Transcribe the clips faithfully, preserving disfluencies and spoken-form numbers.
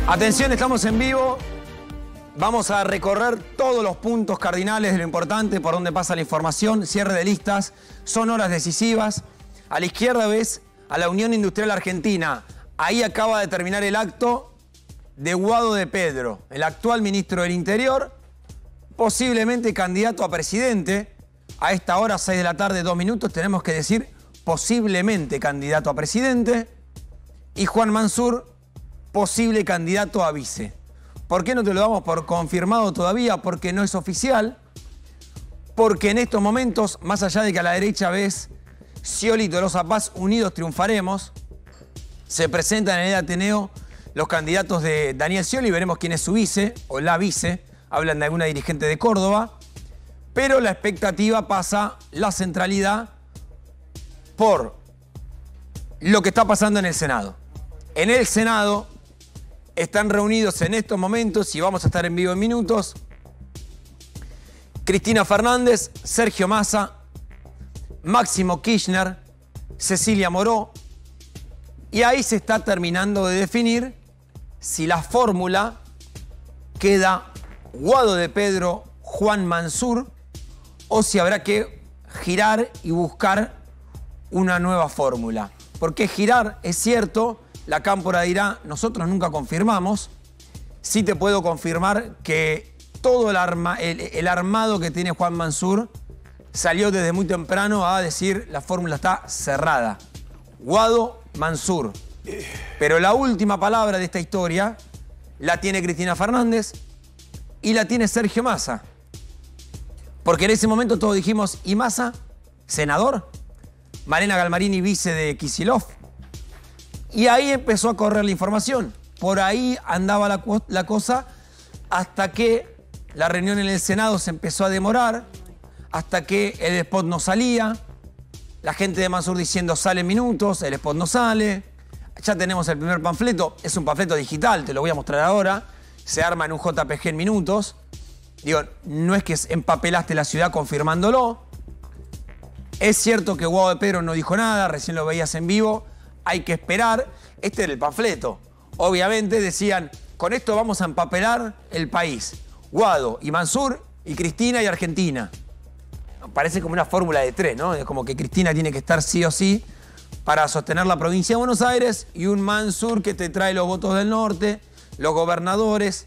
Atención, estamos en vivo. Vamos a recorrer todos los puntos cardinales de lo importante, por donde pasa la información, cierre de listas, son horas decisivas. A la izquierda ves a la Unión Industrial Argentina. Ahí acaba de terminar el acto de Guado de Pedro, el actual ministro del Interior, posiblemente candidato a presidente. A esta hora, seis de la tarde, dos minutos, tenemos que decir posiblemente candidato a presidente. Y Juan Mansur, posible candidato a vice. ¿Por qué no te lo damos por confirmado todavía? Porque no es oficial. Porque en estos momentos, más allá de que a la derecha ves Scioli y Tolosa Paz, unidos triunfaremos, se presentan en el Ateneo los candidatos de Daniel Scioli, veremos quién es su vice o la vice, hablan de alguna dirigente de Córdoba, pero la expectativa pasa, la centralidad, por lo que está pasando en el Senado. En el Senado están reunidos en estos momentos, y vamos a estar en vivo en minutos, Cristina Fernández, Sergio Massa, Máximo Kirchner, Cecilia Moró, y ahí se está terminando de definir si la fórmula queda Guado de Pedro, Juan Mansur, o si habrá que girar y buscar una nueva fórmula. Porque girar, es cierto, la Cámpora dirá, nosotros nunca confirmamos. Sí te puedo confirmar que todo el, arma, el, el armado que tiene Juan Mansur salió desde muy temprano a decir la fórmula está cerrada. Guado, Mansur. Pero la última palabra de esta historia la tiene Cristina Fernández y la tiene Sergio Massa. Porque en ese momento todos dijimos, ¿y Massa? ¿Senador? Malena Galmarini, vice de Kicillof. Y ahí empezó a correr la información. Por ahí andaba la, la cosa hasta que la reunión en el Senado se empezó a demorar, hasta que el spot no salía, la gente de Mansur diciendo sale en minutos, el spot no sale. Ya tenemos el primer panfleto, es un panfleto digital, te lo voy a mostrar ahora. Se arma en un J P G en minutos. Digo, no es que empapelaste la ciudad confirmándolo. Es cierto que Guado de Pedro no dijo nada, recién lo veías en vivo. Hay que esperar. Este era el panfleto. Obviamente decían, con esto vamos a empapelar el país. Guado y Mansur y Cristina y Argentina. Parece como una fórmula de tres, ¿no? Es como que Cristina tiene que estar sí o sí para sostener la provincia de Buenos Aires y un Mansur que te trae los votos del norte, los gobernadores.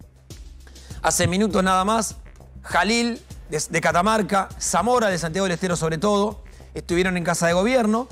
Hace minutos nada más, Jalil de, de Catamarca, Zamora de Santiago del Estero sobre todo, estuvieron en Casa de Gobierno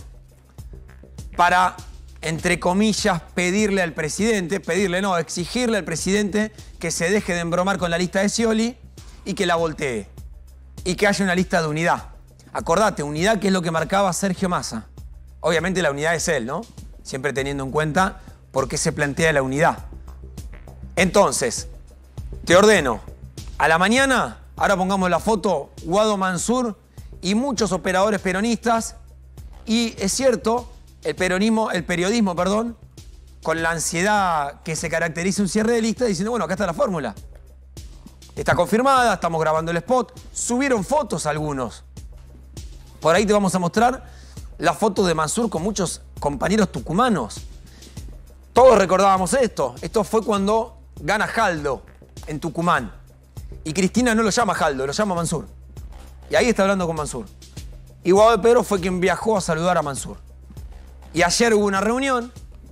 para, entre comillas, pedirle al presidente, pedirle no, exigirle al presidente que se deje de embromar con la lista de Scioli y que la voltee. Y que haya una lista de unidad. Acordate, unidad que es lo que marcaba Sergio Massa. Obviamente la unidad es él, ¿no? Siempre teniendo en cuenta por qué se plantea la unidad. Entonces, te ordeno, a la mañana, ahora pongamos la foto, Guado, Mansur y muchos operadores peronistas. Y es cierto, el peronismo, el periodismo, perdón, con la ansiedad que se caracteriza un cierre de lista, diciendo, bueno, acá está la fórmula. Está confirmada, estamos grabando el spot. Subieron fotos algunos. Por ahí te vamos a mostrar la foto de Mansur con muchos compañeros tucumanos. Todos recordábamos esto. Esto fue cuando gana Jaldo en Tucumán. Y Cristina no lo llama Jaldo, lo llama Mansur. Y ahí está hablando con Mansur. Y Guado de Pedro fue quien viajó a saludar a Mansur. Y ayer hubo una reunión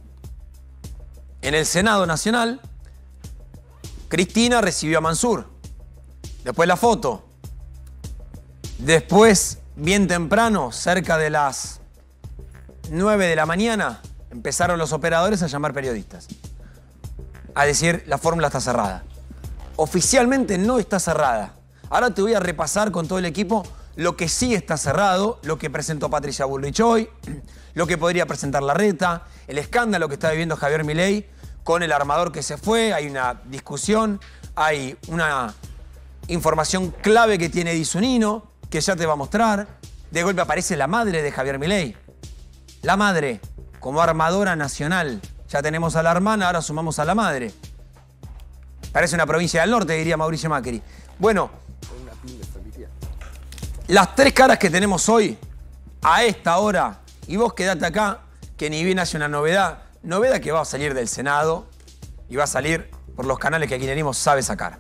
en el Senado Nacional. Cristina recibió a Mansur. Después la foto. Después, bien temprano, cerca de las nueve de la mañana, empezaron los operadores a llamar periodistas. A decir, la fórmula está cerrada. Oficialmente no está cerrada. Ahora te voy a repasar con todo el equipo lo que sí está cerrado, lo que presentó Patricia Bullrich hoy, lo que podría presentar Larreta, el escándalo que está viviendo Javier Milei con el armador que se fue. Hay una discusión, hay una información clave que tiene Di Zunino, que ya te va a mostrar. De golpe aparece la madre de Javier Milei. La madre, como armadora nacional. Ya tenemos a la hermana, ahora sumamos a la madre. Parece una provincia del norte, diría Mauricio Macri. Bueno, las tres caras que tenemos hoy, a esta hora, y vos quedate acá, que ni bien hace una novedad, novedad que va a salir del Senado, y va a salir por los canales que el kirchnerismo sabe sacar.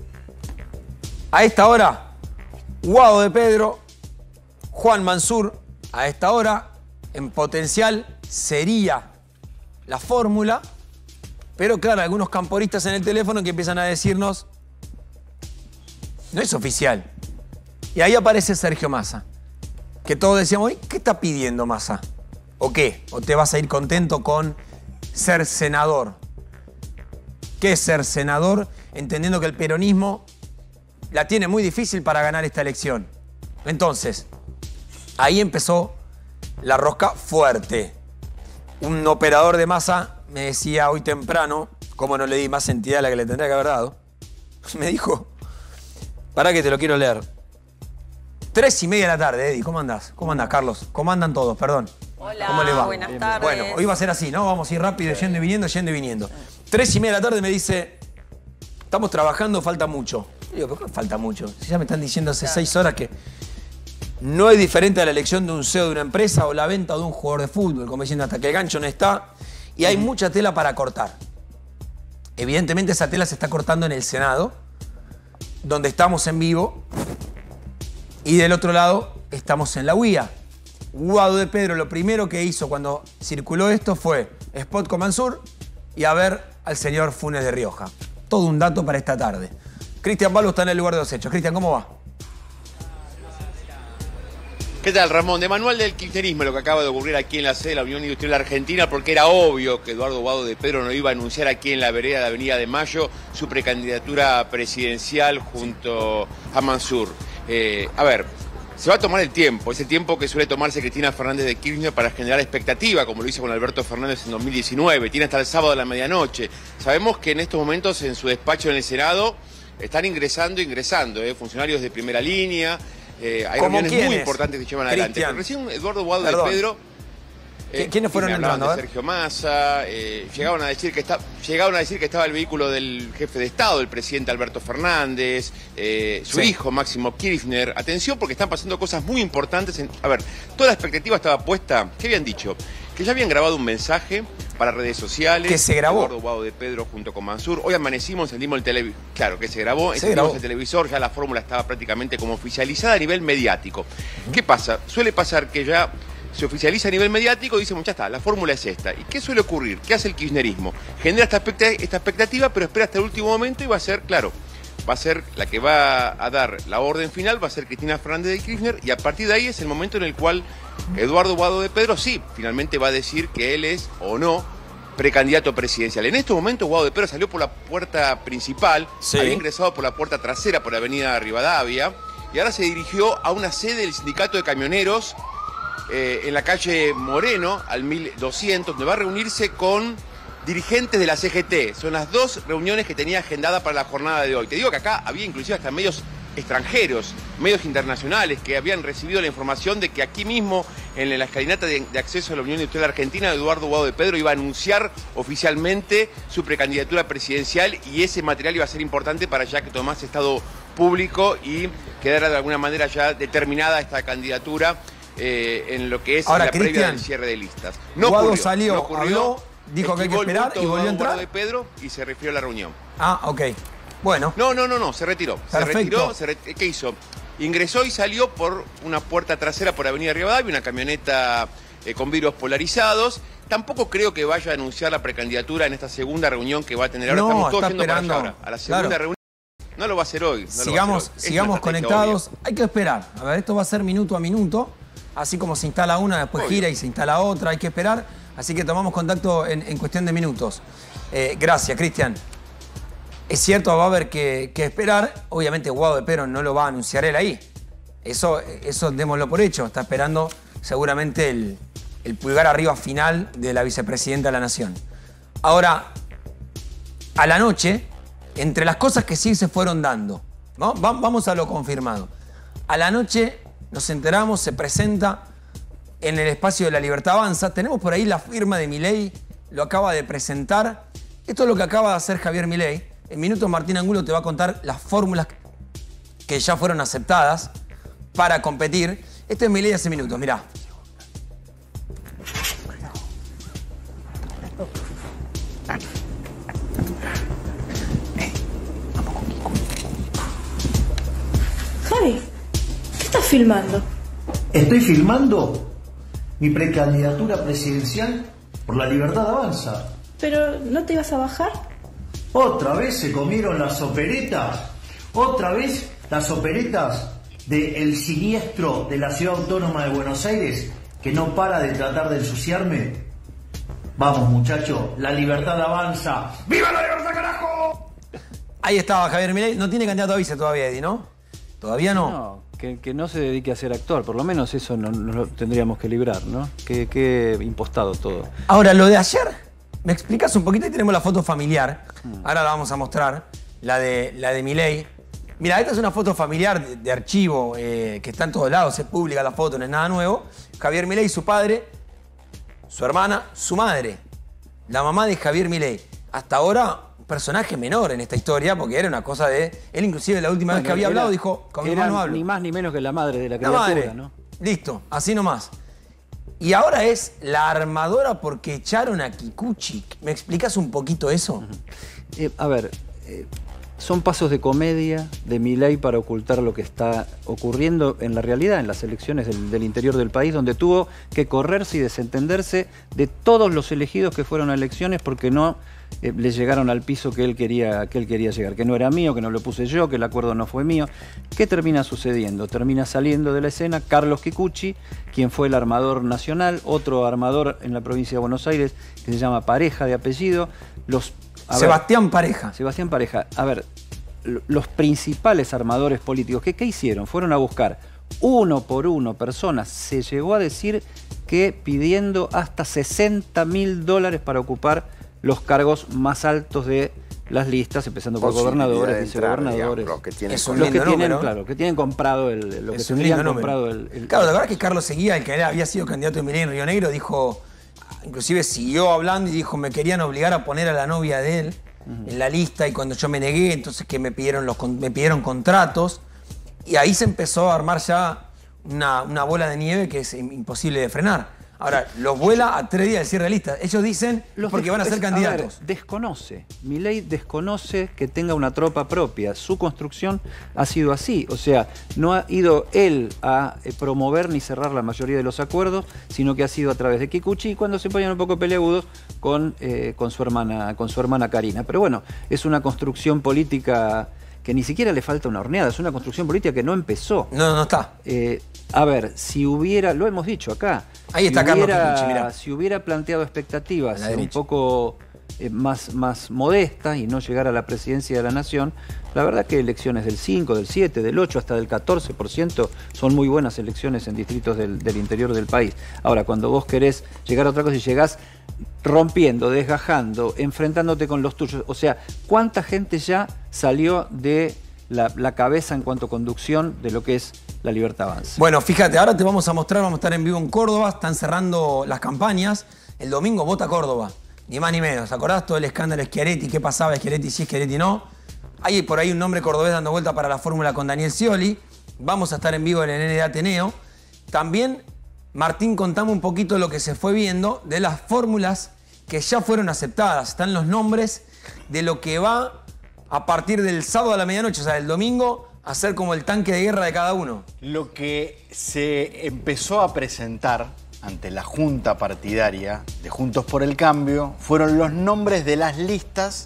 A esta hora, Guado de Pedro, Juan Mansur, a esta hora, en potencial, sería la fórmula, pero claro, algunos camporistas en el teléfono que empiezan a decirnos, no es oficial. Y ahí aparece Sergio Massa, que todos decíamos, ¿qué está pidiendo Massa? ¿O qué? ¿O te vas a ir contento con ser senador? ¿Qué es ser senador? Entendiendo que el peronismo la tiene muy difícil para ganar esta elección. Entonces, ahí empezó la rosca fuerte. Un operador de Massa me decía hoy temprano, como no le di más entidad a la que le tendría que haber dado, me dijo, pará que te lo quiero leer. Tres y media de la tarde, Eddie, ¿cómo andás? ¿Cómo andás, Carlos? ¿Cómo andan todos? Perdón. Hola, ¿cómo le va? buenas tardes. Bueno, hoy va a ser así, ¿no? Vamos a ir rápido, yendo y viniendo, yendo y viniendo. Tres y media de la tarde me dice, estamos trabajando, falta mucho. Y digo, ¿por qué falta mucho? Si ya me están diciendo hace claro. seis horas que no es diferente a la elección de un C E O de una empresa o la venta de un jugador de fútbol, como diciendo, hasta que el gancho no está. Y hay mucha tela para cortar. Evidentemente esa tela se está cortando en el Senado, donde estamos en vivo, y del otro lado estamos en la U I A. Guado de Pedro lo primero que hizo cuando circuló esto fue spot con Mansur y a ver al señor Funes de Rioja. Todo un dato para esta tarde. Cristian Balbo está en el lugar de los hechos. Cristian, ¿cómo va? ¿Qué tal, Ramón? De manual del kirchnerismo, lo que acaba de ocurrir aquí en la sede de la Unión Industrial Argentina, porque era obvio que Eduardo Guado de Pedro no iba a anunciar aquí en la vereda de la Avenida de Mayo su precandidatura presidencial junto a Mansur. Eh, a ver, se va a tomar el tiempo, ese tiempo que suele tomarse Cristina Fernández de Kirchner para generar expectativa, como lo hizo con Alberto Fernández en dos mil diecinueve. Tiene hasta el sábado a la medianoche. Sabemos que en estos momentos en su despacho en el Senado están ingresando, ingresando, eh, funcionarios de primera línea. Eh, hay reuniones quiénes? muy importantes que llevan adelante. Pero recién Eduardo Guado de Pedro... Eh, ¿Quiénes fueron entrando? De Sergio Massa, eh, llegaron, a decir que está, llegaron a decir que estaba el vehículo del jefe de Estado, el presidente Alberto Fernández, eh, su sí. hijo Máximo Kirchner. Atención porque están pasando cosas muy importantes. En, a ver, toda la expectativa estaba puesta, ¿qué habían dicho? Que ya habían grabado un mensaje para redes sociales. Que se grabó. Eduardo Guado de Pedro junto con Mansur. Hoy amanecimos, encendimos el televisor. Claro, que se grabó, encendimos el televisor, ya la fórmula estaba prácticamente como oficializada a nivel mediático. Uh-huh. ¿Qué pasa? Suele pasar que ya se oficializa a nivel mediático y dice, ya está, la fórmula es esta. ¿Y qué suele ocurrir? ¿Qué hace el kirchnerismo? Genera esta expectativa, esta expectativa, pero espera hasta el último momento y va a ser, claro, va a ser la que va a dar la orden final, va a ser Cristina Fernández de Kirchner, y a partir de ahí es el momento en el cual Eduardo Guado de Pedro sí, finalmente va a decir que él es o no precandidato presidencial. En este momento Guado de Pedro salió por la puerta principal, sí. había ingresado por la puerta trasera, por la avenida Rivadavia, y ahora se dirigió a una sede del sindicato de camioneros eh, en la calle Moreno, al mil doscientos, donde va a reunirse con dirigentes de la C G T. Son las dos reuniones que tenía agendada para la jornada de hoy. Te digo que acá había inclusive hasta medios extranjeros, medios internacionales que habían recibido la información de que aquí mismo, en la escalinata de, de acceso a la Unión Industrial Argentina, Eduardo Guado de Pedro iba a anunciar oficialmente su precandidatura presidencial, y ese material iba a ser importante para ya que tomase estado público y quedara de alguna manera ya determinada esta candidatura eh, en lo que es Ahora, la Cristian, previa del cierre de listas. No Guado ocurrió, salió, no ocurrió, habló, dijo que hay que esperar y volvió a entrar. De Pedro y se refirió a la reunión. Ah, ok. Bueno. No, no, no, no, se retiró. Perfecto. Se retiró, se re- ¿qué hizo? Ingresó y salió por una puerta trasera por Avenida Rivadavia, una camioneta eh, con vidrios polarizados. Tampoco creo que vaya a anunciar la precandidatura en esta segunda reunión que va a tener ahora. No, Estamos todos está yendo esperando. para allá ahora, a la segunda Claro. reunión. No lo va a hacer hoy. No sigamos lo va a hacer hoy. sigamos Es una estrategia conectados. obvia. Hay que esperar. A ver, esto va a ser minuto a minuto. Así como se instala una, después Obvio. gira y se instala otra. Hay que esperar. Así que tomamos contacto en, en cuestión de minutos. Eh, gracias, Cristian. Es cierto, va a haber que, que esperar. Obviamente Guado de Pedro no lo va a anunciar él ahí. Eso, eso démoslo por hecho. Está esperando seguramente el, el pulgar arriba final de la vicepresidenta de la Nación. Ahora, a la noche, entre las cosas que sí se fueron dando, ¿no? Va- vamos a lo confirmado. A la noche nos enteramos, se presenta en el espacio de La Libertad Avanza. Tenemos por ahí la firma de Milei, lo acaba de presentar. Esto es lo que acaba de hacer Javier Milei. En minutos Martín Angulo te va a contar las fórmulas que ya fueron aceptadas para competir. Este es Milei hace minutos, mirá. filmando? Estoy filmando mi precandidatura presidencial por La Libertad Avanza. ¿Pero no te ibas a bajar? ¿Otra vez se comieron las operetas? ¿Otra vez las operetas del siniestro de la Ciudad Autónoma de Buenos Aires, que no para de tratar de ensuciarme? Vamos, muchachos, La Libertad Avanza. ¡Viva la libertad, carajo! Ahí estaba Javier Milei. No tiene candidato a vice todavía, Eddie, ¿no? Todavía no. No, que, que no se dedique a ser actor. Por lo menos eso no, no lo tendríamos que librar, ¿no? Que, que impostado todo. Ahora, lo de ayer, ¿me explicas un poquito? Ahí tenemos la foto familiar. Ahora la vamos a mostrar. La de, la de Milei. Mira, esta es una foto familiar de, de archivo eh, que está en todos lados. Es pública la foto, no es nada nuevo. Javier Milei, su padre, su hermana, su madre. La mamá de Javier Milei. Hasta ahora, un personaje menor en esta historia, porque era una cosa de... Él inclusive la última bueno, vez que había era, hablado dijo, con mi mamá no hablo. Ni más ni menos que la madre de la criatura, la madre. ¿no? Listo, así nomás. Y ahora es la armadora porque echaron a Kikuchi. ¿Me explicas un poquito eso? Uh-huh. eh, a ver, eh, son pasos de comedia de Milei para ocultar lo que está ocurriendo en la realidad, en las elecciones del, del interior del país, donde tuvo que correrse y desentenderse de todos los elegidos que fueron a elecciones porque no eh, le llegaron al piso que él, quería, que él quería llegar, que no era mío, que no lo puse yo, que el acuerdo no fue mío. ¿Qué termina sucediendo? Termina saliendo de la escena Carlos Kikuchi, quien fue el armador nacional, otro armador en la provincia de Buenos Aires que se llama Pareja de apellido. Los A Sebastián ver, Pareja. Sebastián Pareja. A ver, los principales armadores políticos, ¿qué, ¿qué hicieron? Fueron a buscar uno por uno personas. Se llegó a decir que pidiendo hasta sesenta mil dólares para ocupar los cargos más altos de las listas, empezando por gobernadores, vicegobernadores. Los que tienen, es un los que tienen, claro, que tienen comprado el, lo que tendrían comprado el, el... Claro, la verdad es que Carlos Seguía, el que había sido candidato de Milei en Río Negro, dijo... Inclusive siguió hablando y dijo, me querían obligar a poner a la novia de él uh-huh. en la lista, y cuando yo me negué, entonces que me pidieron, los, me pidieron contratos, y ahí se empezó a armar ya una, una bola de nieve que es imposible de frenar. Ahora, los vuela a tres días del cierre de lista. Ellos dicen los porque van a ser candidatos. A ver, desconoce. Milei desconoce que tenga una tropa propia. Su construcción ha sido así. O sea, no ha ido él a promover ni cerrar la mayoría de los acuerdos, sino que ha sido a través de Kikuchi, y cuando se ponían un poco peleagudos con, eh, con, su hermana, con su hermana Karina. Pero bueno, es una construcción política que ni siquiera le falta una horneada. Es una construcción política que no empezó. No, no está. Eh, a ver, si hubiera, lo hemos dicho acá, ahí está si Carlos hubiera, Kikuchi, mirá. Si hubiera planteado expectativas un poco eh, más, más modestas y no llegar a la presidencia de la Nación, la verdad que elecciones del cinco, del siete, del ocho, hasta del catorce por ciento son muy buenas elecciones en distritos del, del interior del país. Ahora, cuando vos querés llegar a otra cosa y llegás rompiendo, desgajando, enfrentándote con los tuyos, o sea, ¿cuánta gente ya salió de la, la cabeza en cuanto a conducción de lo que es La Libertad Avanza? Bueno, fíjate, ahora te vamos a mostrar, vamos a estar en vivo en Córdoba, están cerrando las campañas. El domingo vota Córdoba, ni más ni menos. ¿Te acordás todo el escándalo Schiaretti? ¿Qué pasaba? Schiaretti sí, Schiaretti no. Hay por ahí un nombre cordobés dando vuelta para la fórmula con Daniel Scioli. Vamos a estar en vivo en el N D Ateneo. También, Martín, contame un poquito lo que se fue viendo de las fórmulas que ya fueron aceptadas. Están los nombres de lo que va a partir del sábado a la medianoche, o sea, del domingo, a ser como el tanque de guerra de cada uno. Lo que se empezó a presentar ante la Junta Partidaria de Juntos por el Cambio fueron los nombres de las listas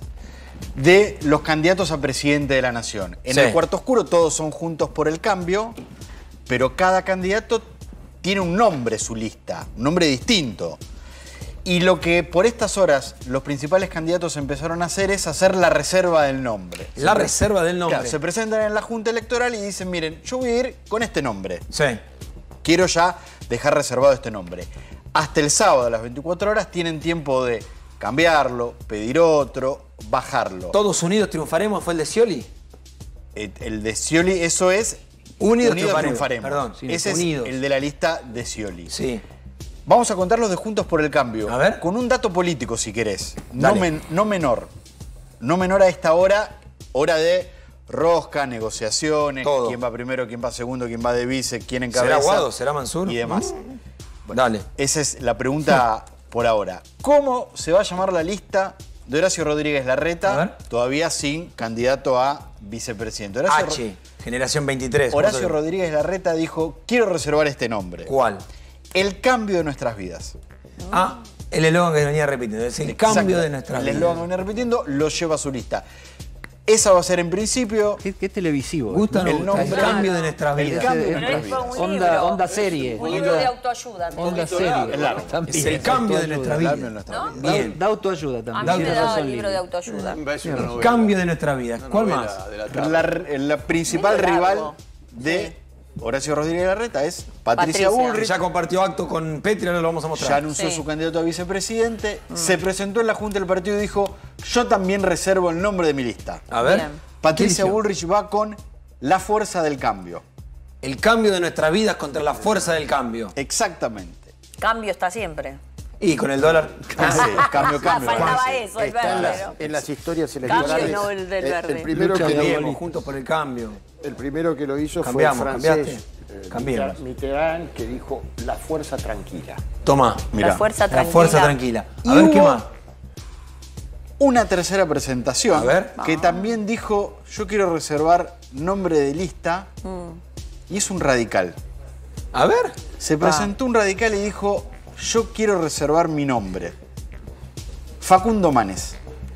de los candidatos a presidente de la Nación. En sí. el cuarto oscuro todos son Juntos por el Cambio, pero cada candidato tiene un nombre, su lista, un nombre distinto. Y lo que por estas horas los principales candidatos empezaron a hacer es hacer la reserva del nombre. La se reserva del nombre. Claro, se presentan en la Junta Electoral y dicen, miren, yo voy a ir con este nombre. Sí. Quiero ya dejar reservado este nombre. Hasta el sábado a las veinticuatro horas tienen tiempo de cambiarlo, pedir otro, bajarlo. ¿Todos unidos triunfaremos fue el de Scioli? El, el de Scioli, eso es... Unidos, unidos triunfaremos. triunfaremos. Perdón, sí, ese unidos. Es el de la lista de Scioli. Sí. Vamos a contar los de Juntos por el Cambio. A ver. Con un dato político, si querés. No, men, no menor. No menor a esta hora, hora de rosca, negociaciones, todo. Quién va primero, quién va segundo, quién va de vice, quién encabeza. ¿Será Guado? ¿Será Mansur? Y demás. Bueno, dale. Esa es la pregunta por ahora. ¿Cómo se va a llamar la lista de Horacio Rodríguez Larreta, todavía sin candidato a vicepresidente. Horacio H, generación veintitrés. Horacio Rodríguez Larreta dijo, quiero reservar este nombre. ¿Cuál? El cambio de nuestras vidas. Ah, el eslogan que venía repitiendo, es el Exacto. cambio de nuestras vidas. El eslogan que venía repitiendo lo lleva a su lista. Esa va a ser en principio... Qué, qué televisivo. Gusta, el, nombre, el cambio de nuestras el vidas. cambio de Pero nuestras es vidas. un Onda, libro. onda serie. Un libro de autoayuda. Onda serie. Claro. Es el cambio de nuestra vida. ¿No? Bien. Da, da autoayuda A también. mí me Tiene da razón, el libro Lili. de autoayuda. El cambio de nuestra vida. ¿Cuál más? La, la principal Medio rival largo. de Horacio Rodríguez Larreta es Patricia, Patricia. Bullrich. Ya compartió acto con Petri, ahora lo vamos a mostrar. Ya anunció Sí. su candidato a vicepresidente. Se presentó en la Junta del Partido y dijo, yo también reservo el nombre de mi lista. A ver. Bien. Patricia ¿Qué eligió? Bullrich va con la fuerza del cambio. El cambio de nuestras vidas contra la fuerza del cambio. Exactamente. Cambio está siempre. Y con el dólar. Ah, sí, cambio, cambio. Faltaba Sí. eso, el Está en verde. las, en las historias Cambio, electorales. no el del eh, verde. el, primero Lucha que de lo, Cambiemos, juntos por el cambio. el primero que lo hizo Cambiamos, fue el francés cambiaste. eh, Cambiemos. Mitterrand, que dijo la fuerza tranquila. Toma. Mirá. La fuerza La tranquila. fuerza tranquila. A Y ver, ¿qué hubo- más? Una tercera presentación A ver. que también dijo, yo quiero reservar nombre de lista y es un radical. A ver. Se presentó un radical y dijo, yo quiero reservar mi nombre. Facundo Manes.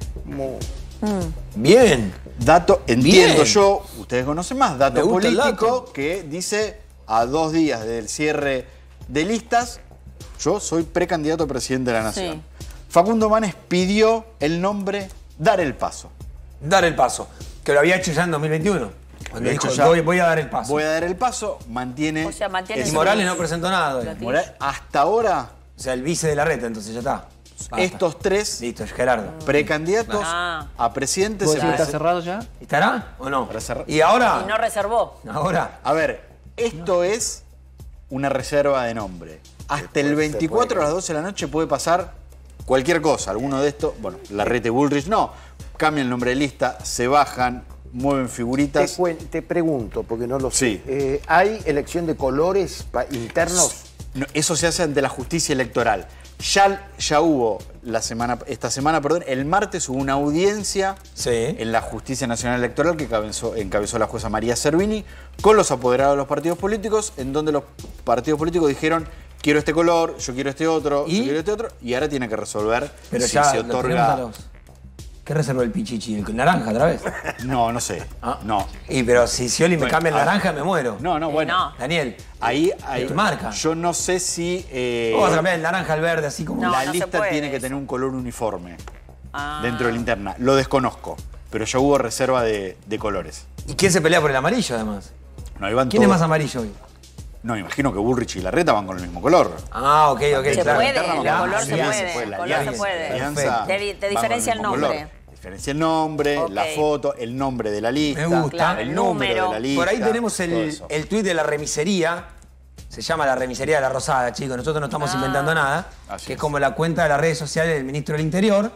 Bien. Dato, entiendo Bien. yo, ustedes conocen más, Me dato gusta el político dato. que dice a dos días del cierre de listas, yo soy precandidato a presidente de la Nación. Sí. Facundo Manes pidió el nombre Dar el Paso. Dar el paso. Que lo había hecho ya en dos mil veintiuno. Cuando Había dijo, hecho ya. voy, voy a dar el paso. Voy a dar el paso, mantiene... O sea, mantiene Y ese- Morales no presentó nada. Lo O tiene. Morales, hasta ahora, sea, el vice de la reta, entonces ya está. Basta. estos tres Listo, es Gerardo. precandidatos Ah. a presidente ¿Vos se decís que está presen- cerrado ya? ¿Estará o no? Para cerrar. Y ahora. Y no reservó. Ahora. A ver, esto es una reserva de nombre. Hasta el veinticuatro a las doce de la noche puede pasar cualquier cosa. Alguno de estos, bueno, Larreta y Bullrich no. Cambian el nombre de lista, se bajan, mueven Te, figuritas. cuen- te pregunto, porque no lo sé. Sí. Eh, ¿Hay elección de colores pa- internos? No, eso se hace ante la justicia electoral. Ya, ya hubo la semana, esta semana, perdón, el martes hubo una audiencia Sí. en la Justicia Nacional Electoral que encabezó, encabezó la jueza María Servini con los apoderados de los partidos políticos, en donde los partidos políticos dijeron quiero este color, yo quiero este otro, ¿Y? yo quiero este otro, y ahora tiene que resolver Pero si ya se lo tenemos a otorga. los- ¿Qué reservó el Pichichi? ¿El naranja otra vez? No, no sé. Ah. No. Y pero si Scioli me Bueno, cambia el a ver. naranja, me muero. No, no, Eh, bueno. no. Daniel, Ahí, ahí tu marca. yo no sé si eh, ¿cómo vas a cambiar el naranja al verde así como No, la no se lista puede tiene que eso. tener un color uniforme Ah. dentro de la interna. Lo desconozco, pero ya hubo reserva de, de colores. ¿Y quién se pelea por el amarillo además? No, ahí van ¿Quién es todos- más amarillo hoy? No, imagino que Bullrich y Larreta van con el mismo color. Ah, ok, ok. Se claro. puede, Interna, el claro. color se Bien, puede, puede, el la color se alianza, puede. la alianza Te, di- te van con el diferencia el mismo nombre. color. Diferencia el nombre, Ok. la foto, el nombre de la lista, Me gusta. Claro, el el número, número. de la lista. Por ahí tenemos todo el, eso. el tuit de la remisería. Se llama la remisería de la Rosada, chicos. Nosotros no estamos Ah. inventando nada. Así que es es. como la cuenta de las redes sociales del ministro del Interior,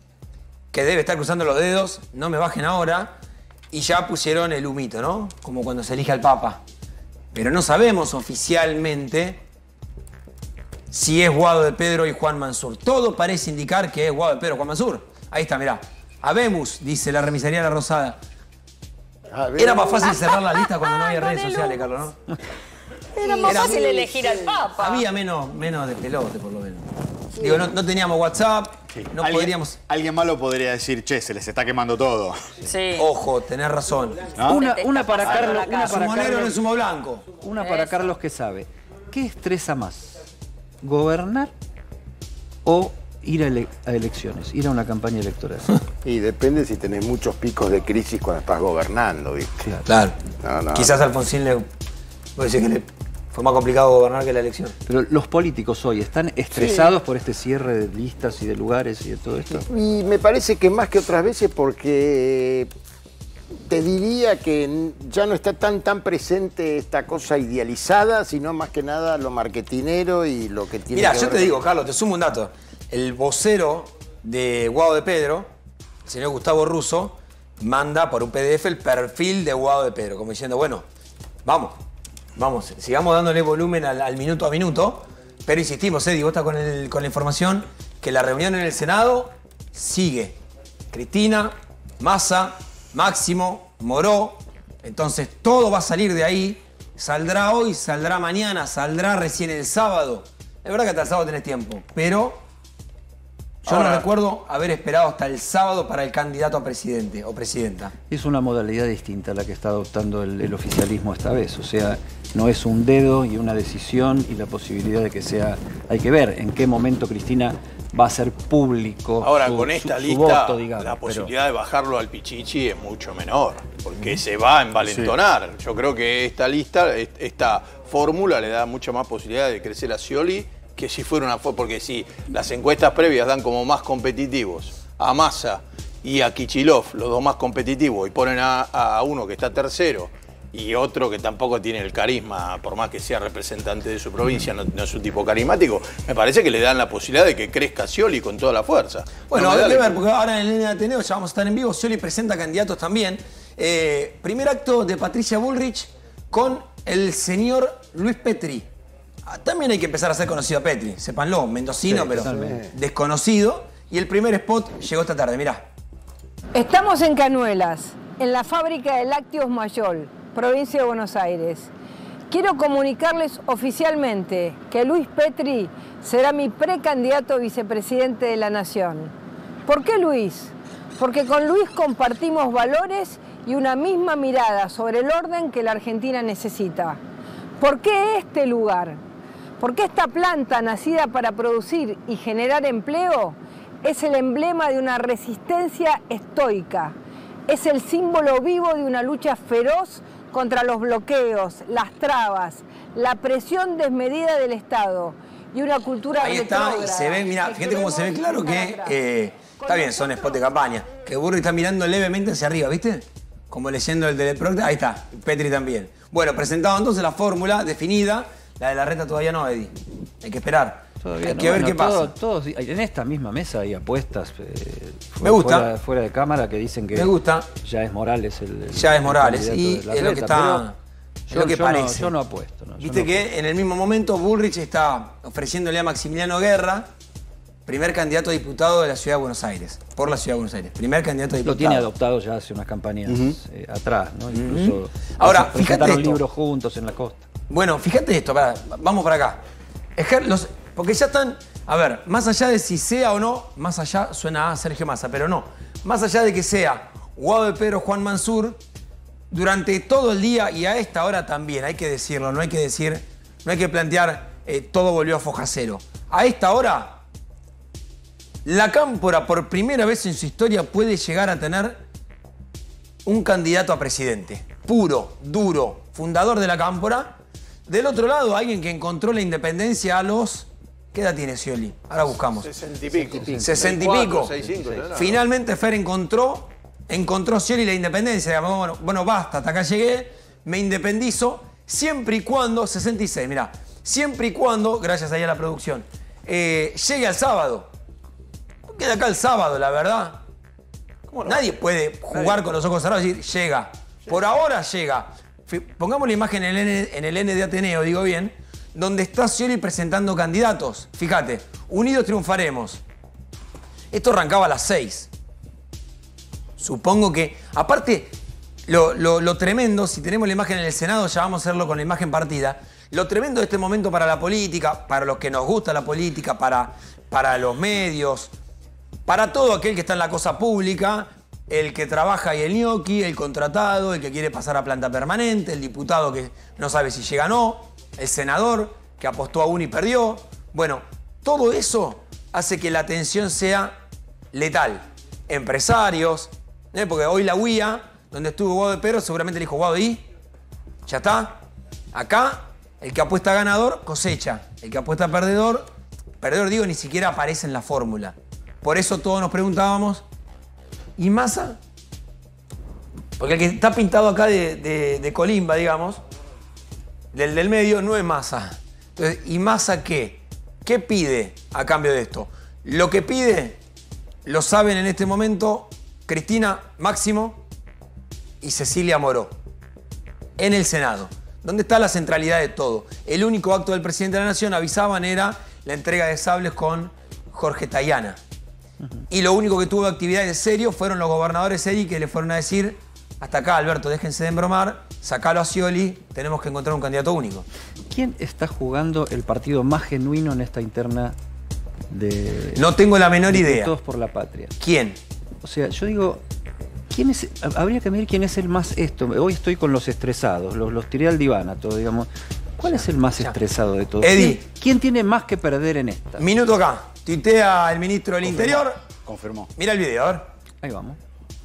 que debe estar cruzando los dedos, no me bajen ahora. Y ya pusieron el humito, ¿no? Como cuando se elige al Papa. Pero no sabemos oficialmente si es Guado de Pedro y Juan Mansur. Todo parece indicar que es Guado de Pedro y Juan Mansur. Ahí está, mirá. Habemos, dice la remisería de la Rosada. A ver, Era más fácil cerrar la lista cuando no había Con redes el sociales, humo. Carlos, ¿no? Era más Era fácil muy- elegir al Papa. Había menos, menos de pelote, por lo menos. Digo, no, no teníamos WhatsApp, no alguien, podríamos... alguien malo podría decir, che, se les está quemando todo. Sí. Ojo, tenés razón. ¿No? Una, te una está para pasando Carlos, la una casa. para Sumo negro en el Carlos, sumo blanco. una para Eso. Carlos que sabe. ¿Qué estresa más? ¿Gobernar o ir a, ele- a elecciones, ir a una campaña electoral? Y depende si tenés muchos picos de crisis cuando estás gobernando, ¿viste? Claro. Claro. No, no. Quizás a Alfonsín le... Puede decir que le fue más complicado gobernar que la elección. Pero los políticos hoy están estresados por este cierre de listas y de lugares y de todo esto. Y me parece que más que otras veces porque te diría que n- ya no está tan tan presente esta cosa idealizada, sino más que nada lo marketinero y lo que tiene Mira, que yo ver te con- digo, Carlos, te sumo un dato. El vocero de Guado de Pedro, el señor Gustavo Russo, manda por un P D F el perfil de Guado de Pedro, como diciendo, bueno, vamos, vamos, sigamos dándole volumen al, al minuto a minuto, pero insistimos, Eddie, vos estás con, el- con la información que la reunión en el Senado sigue. Cristina, Massa, Máximo, Moró. Entonces todo va a salir de ahí. Saldrá hoy, saldrá mañana, saldrá recién el sábado. Es verdad que hasta el sábado tenés tiempo, pero yo Ahora, no recuerdo haber esperado hasta el sábado para el candidato a presidente o presidenta. Es una modalidad distinta la que está adoptando el, el oficialismo esta vez. O sea, no es un dedo y una decisión y la posibilidad de que sea... Hay que ver en qué momento Cristina va a ser público Ahora, su, con esta su- su lista, voto, digamos. la pero- posibilidad de bajarlo al Pichichi es mucho menor, porque se va a envalentonar. Yo creo que esta lista, est- esta fórmula le da mucha más posibilidad de crecer a Scioli que si fuera una fórmula, porque si las encuestas previas dan como más competitivos a Massa y a Kicillof, los dos más competitivos, y ponen a, a uno que está tercero y otro que tampoco tiene el carisma, por más que sea representante de su provincia, no, no es un tipo carismático, me parece que le dan la posibilidad de que crezca Scioli con toda la fuerza. Bueno, No me hay da que la- ver, porque ahora en el N de Ateneo ya vamos a estar en vivo. Scioli presenta candidatos también. Eh, primer acto de Patricia Bullrich con el señor Luis Petri. Ah, también hay que empezar a ser conocido a Petri, sépanlo, mendocino, Sí, pero totalmente. desconocido. Y el primer spot llegó esta tarde, mirá. Estamos en Canuelas, en la fábrica de lácteos Mayol, provincia de Buenos Aires. Quiero comunicarles oficialmente que Luis Petri será mi precandidato a vicepresidente de la Nación. ¿Por qué Luis? Porque con Luis compartimos valores y una misma mirada sobre el orden que la Argentina necesita. ¿Por qué este lugar? Porque esta planta nacida para producir y generar empleo es el emblema de una resistencia estoica. Es el símbolo vivo de una lucha feroz contra los bloqueos, las trabas, la presión desmedida del Estado y una cultura Ahí está, y retrógrada se ve, mirá, que fíjate cómo se ve queremos claro dejar que atrás. eh, está bien, son spots de campaña. Que Burri está mirando levemente hacia arriba, ¿viste? Como leyendo el teleprompter. Ahí está, Petri también. Bueno, presentado entonces la fórmula definida. La de la reta todavía no, Eddie. Hay que esperar. Todavía Hay no, que ver bueno, qué pasa. todo- todos- en esta misma mesa hay apuestas eh, fu- Me gusta. Fuera, fuera de cámara que dicen que Me gusta. ya es Morales el, el- Ya es el Morales. candidato Y de la es lo que reta, está. pero Es yo- lo que yo no- parece. yo no apuesto. no, yo Viste no que apuesto. en el mismo momento Bullrich está ofreciéndole a Maximiliano Guerra, primer candidato a diputado de la Ciudad de Buenos Aires. Por la Ciudad de Buenos Aires. Primer candidato a diputado. Lo tiene adoptado ya hace unas campañas eh, atrás, ¿no? Incluso Ahora, presentaron fíjate esto. libros juntos en la costa. Bueno, fíjate esto, pará, vamos para acá. Ejer- los- porque ya están, a ver, más allá de si sea o no, más allá suena a Sergio Massa, pero no. Más allá de que sea Guado de Pedro, Juan Mansur, durante todo el día y a esta hora también, hay que decirlo, no hay que decir, no hay que plantear eh, todo volvió a foja cero. A esta hora, la Cámpora por primera vez en su historia puede llegar a tener un candidato a presidente. Puro, duro, fundador de la Cámpora. Del otro lado, alguien que encontró la independencia a los... ¿Qué edad tiene Scioli? Ahora buscamos. Sesenta y pico. Sesenta y pico. sesenta y cinco, ¿no? Finalmente Fer encontró, encontró Scioli la independencia. Digamos, Bueno, bueno, basta, hasta acá llegué, me independizo, siempre y cuando, sesenta y seis, mirá, siempre y cuando, gracias ahí a la producción, eh, llegue al sábado. Queda acá el sábado, la verdad. Nadie puede jugar con los ojos cerrados y decir, llega. Por ahora llega. Fi- Pongamos la imagen en el, N, en el N de Ateneo, digo bien, donde está Scioli presentando candidatos. Fíjate, unidos triunfaremos. Esto arrancaba a las seis. Supongo que, aparte, lo, lo- lo tremendo, si tenemos la imagen en el Senado, ya vamos a hacerlo con la imagen partida. Lo tremendo de este momento para la política, para los que nos gusta la política, para, para los medios, para todo aquel que está en la cosa pública, el que trabaja y el ñoqui, el contratado, el que quiere pasar a planta permanente, el diputado que no sabe si llega o no, el senador que apostó a uno y perdió. Bueno, todo eso hace que la tensión sea letal. Empresarios, ¿eh? Porque hoy la U I A, donde estuvo Guado de Pedro, seguramente le dijo, Guado, ¿y? ¿Ya está? Acá, el que apuesta ganador, cosecha. El que apuesta perdedor, perdedor digo, ni siquiera aparece en la fórmula. Por eso todos nos preguntábamos, ¿y Massa? Porque el que está pintado acá de, de- de colimba, digamos, del del medio, no es Massa. Entonces, ¿y Massa qué? ¿Qué pide a cambio de esto? Lo que pide, lo saben en este momento Cristina Máximo y Cecilia Moró, en el Senado, donde está la centralidad de todo. El único acto del presidente de la Nación, avisaban, era la entrega de sables con Jorge Tayana. Uh-huh. Y lo único que tuvo de actividades serio fueron los gobernadores seri que le fueron a decir: hasta acá, Alberto, déjense de embromar, sacalo a Scioli, tenemos que encontrar un candidato único. ¿Quién está jugando el partido más genuino en esta interna de... No tengo la menor de idea. Todos por la Patria? ¿Quién? O sea, yo digo, ¿quién es? Habría que medir quién es el más esto. Hoy estoy con los estresados, los, los tiré al diván a todos, digamos. ¿Cuál es el más estresado de todos? Eddie. ¿Quién, quién tiene más que perder en esta? Minuto acá. Tuitea el ministro del Confirmó. Interior. Confirmó. Mira el video, a ver. Ahí vamos.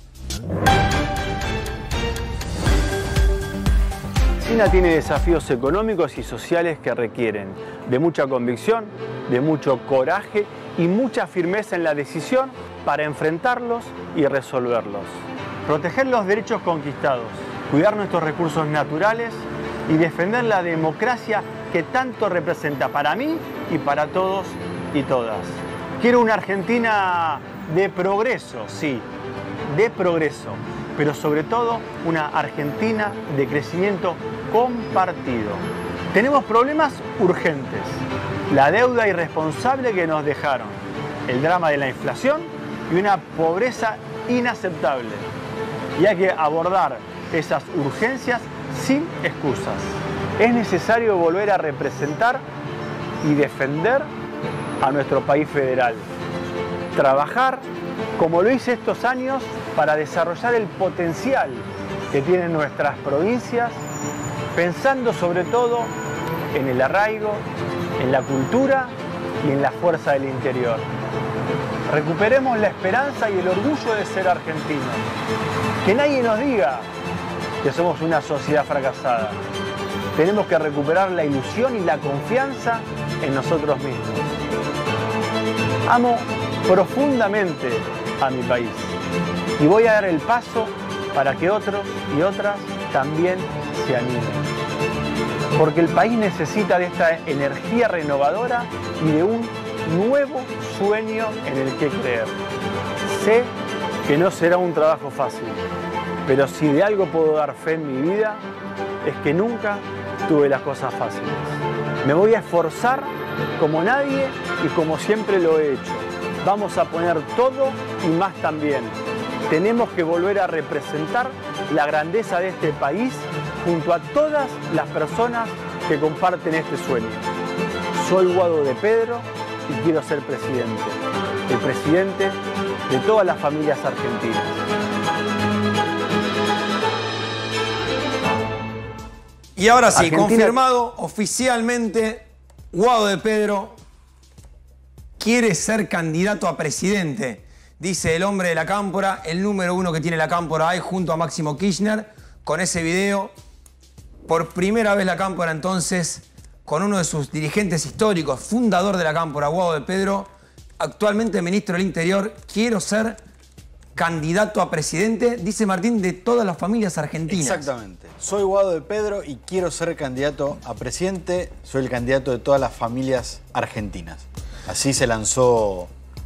China tiene desafíos económicos y sociales que requieren de mucha convicción, de mucho coraje y mucha firmeza en la decisión para enfrentarlos y resolverlos. Proteger los derechos conquistados, cuidar nuestros recursos naturales y defender la democracia que tanto representa para mí y para todos y todas. Quiero una Argentina de progreso, sí, de progreso, pero sobre todo una Argentina de crecimiento compartido. Tenemos problemas urgentes, la deuda irresponsable que nos dejaron, el drama de la inflación y una pobreza inaceptable. Y hay que abordar esas urgencias sin excusas. Es necesario volver a representar y defender a nuestro país federal. Trabajar como lo hice estos años para desarrollar el potencial que tienen nuestras provincias, pensando sobre todo en el arraigo, en la cultura y en la fuerza del interior. Recuperemos la esperanza y el orgullo de ser argentinos. Que nadie nos diga que somos una sociedad fracasada. Tenemos que recuperar la ilusión y la confianza en nosotros mismos. Amo profundamente a mi país y voy a dar el paso para que otros y otras también se animen. Porque el país necesita de esta energía renovadora y de un nuevo sueño en el que creer. Sé que no será un trabajo fácil, pero si de algo puedo dar fe en mi vida, es que nunca tuve las cosas fáciles. Me voy a esforzar como nadie y como siempre lo he hecho. Vamos a poner todo y más también. Tenemos que volver a representar la grandeza de este país junto a todas las personas que comparten este sueño. Soy Guado de Pedro y quiero ser presidente. El presidente de todas las familias argentinas. Y ahora sí, Argentina... confirmado oficialmente, Guado de Pedro quiere ser candidato a presidente. Dice el hombre de la Cámpora, el número uno que tiene la Cámpora ahí junto a Máximo Kirchner, con ese video. Por primera vez la Cámpora entonces, con uno de sus dirigentes históricos, fundador de la Cámpora, Guado de Pedro, actualmente ministro del Interior, quiero ser candidato a presidente, dice Martín, de todas las familias argentinas. Exactamente. Soy Guado de Pedro y quiero ser candidato a presidente. Soy el candidato de todas las familias argentinas. Así se lanzó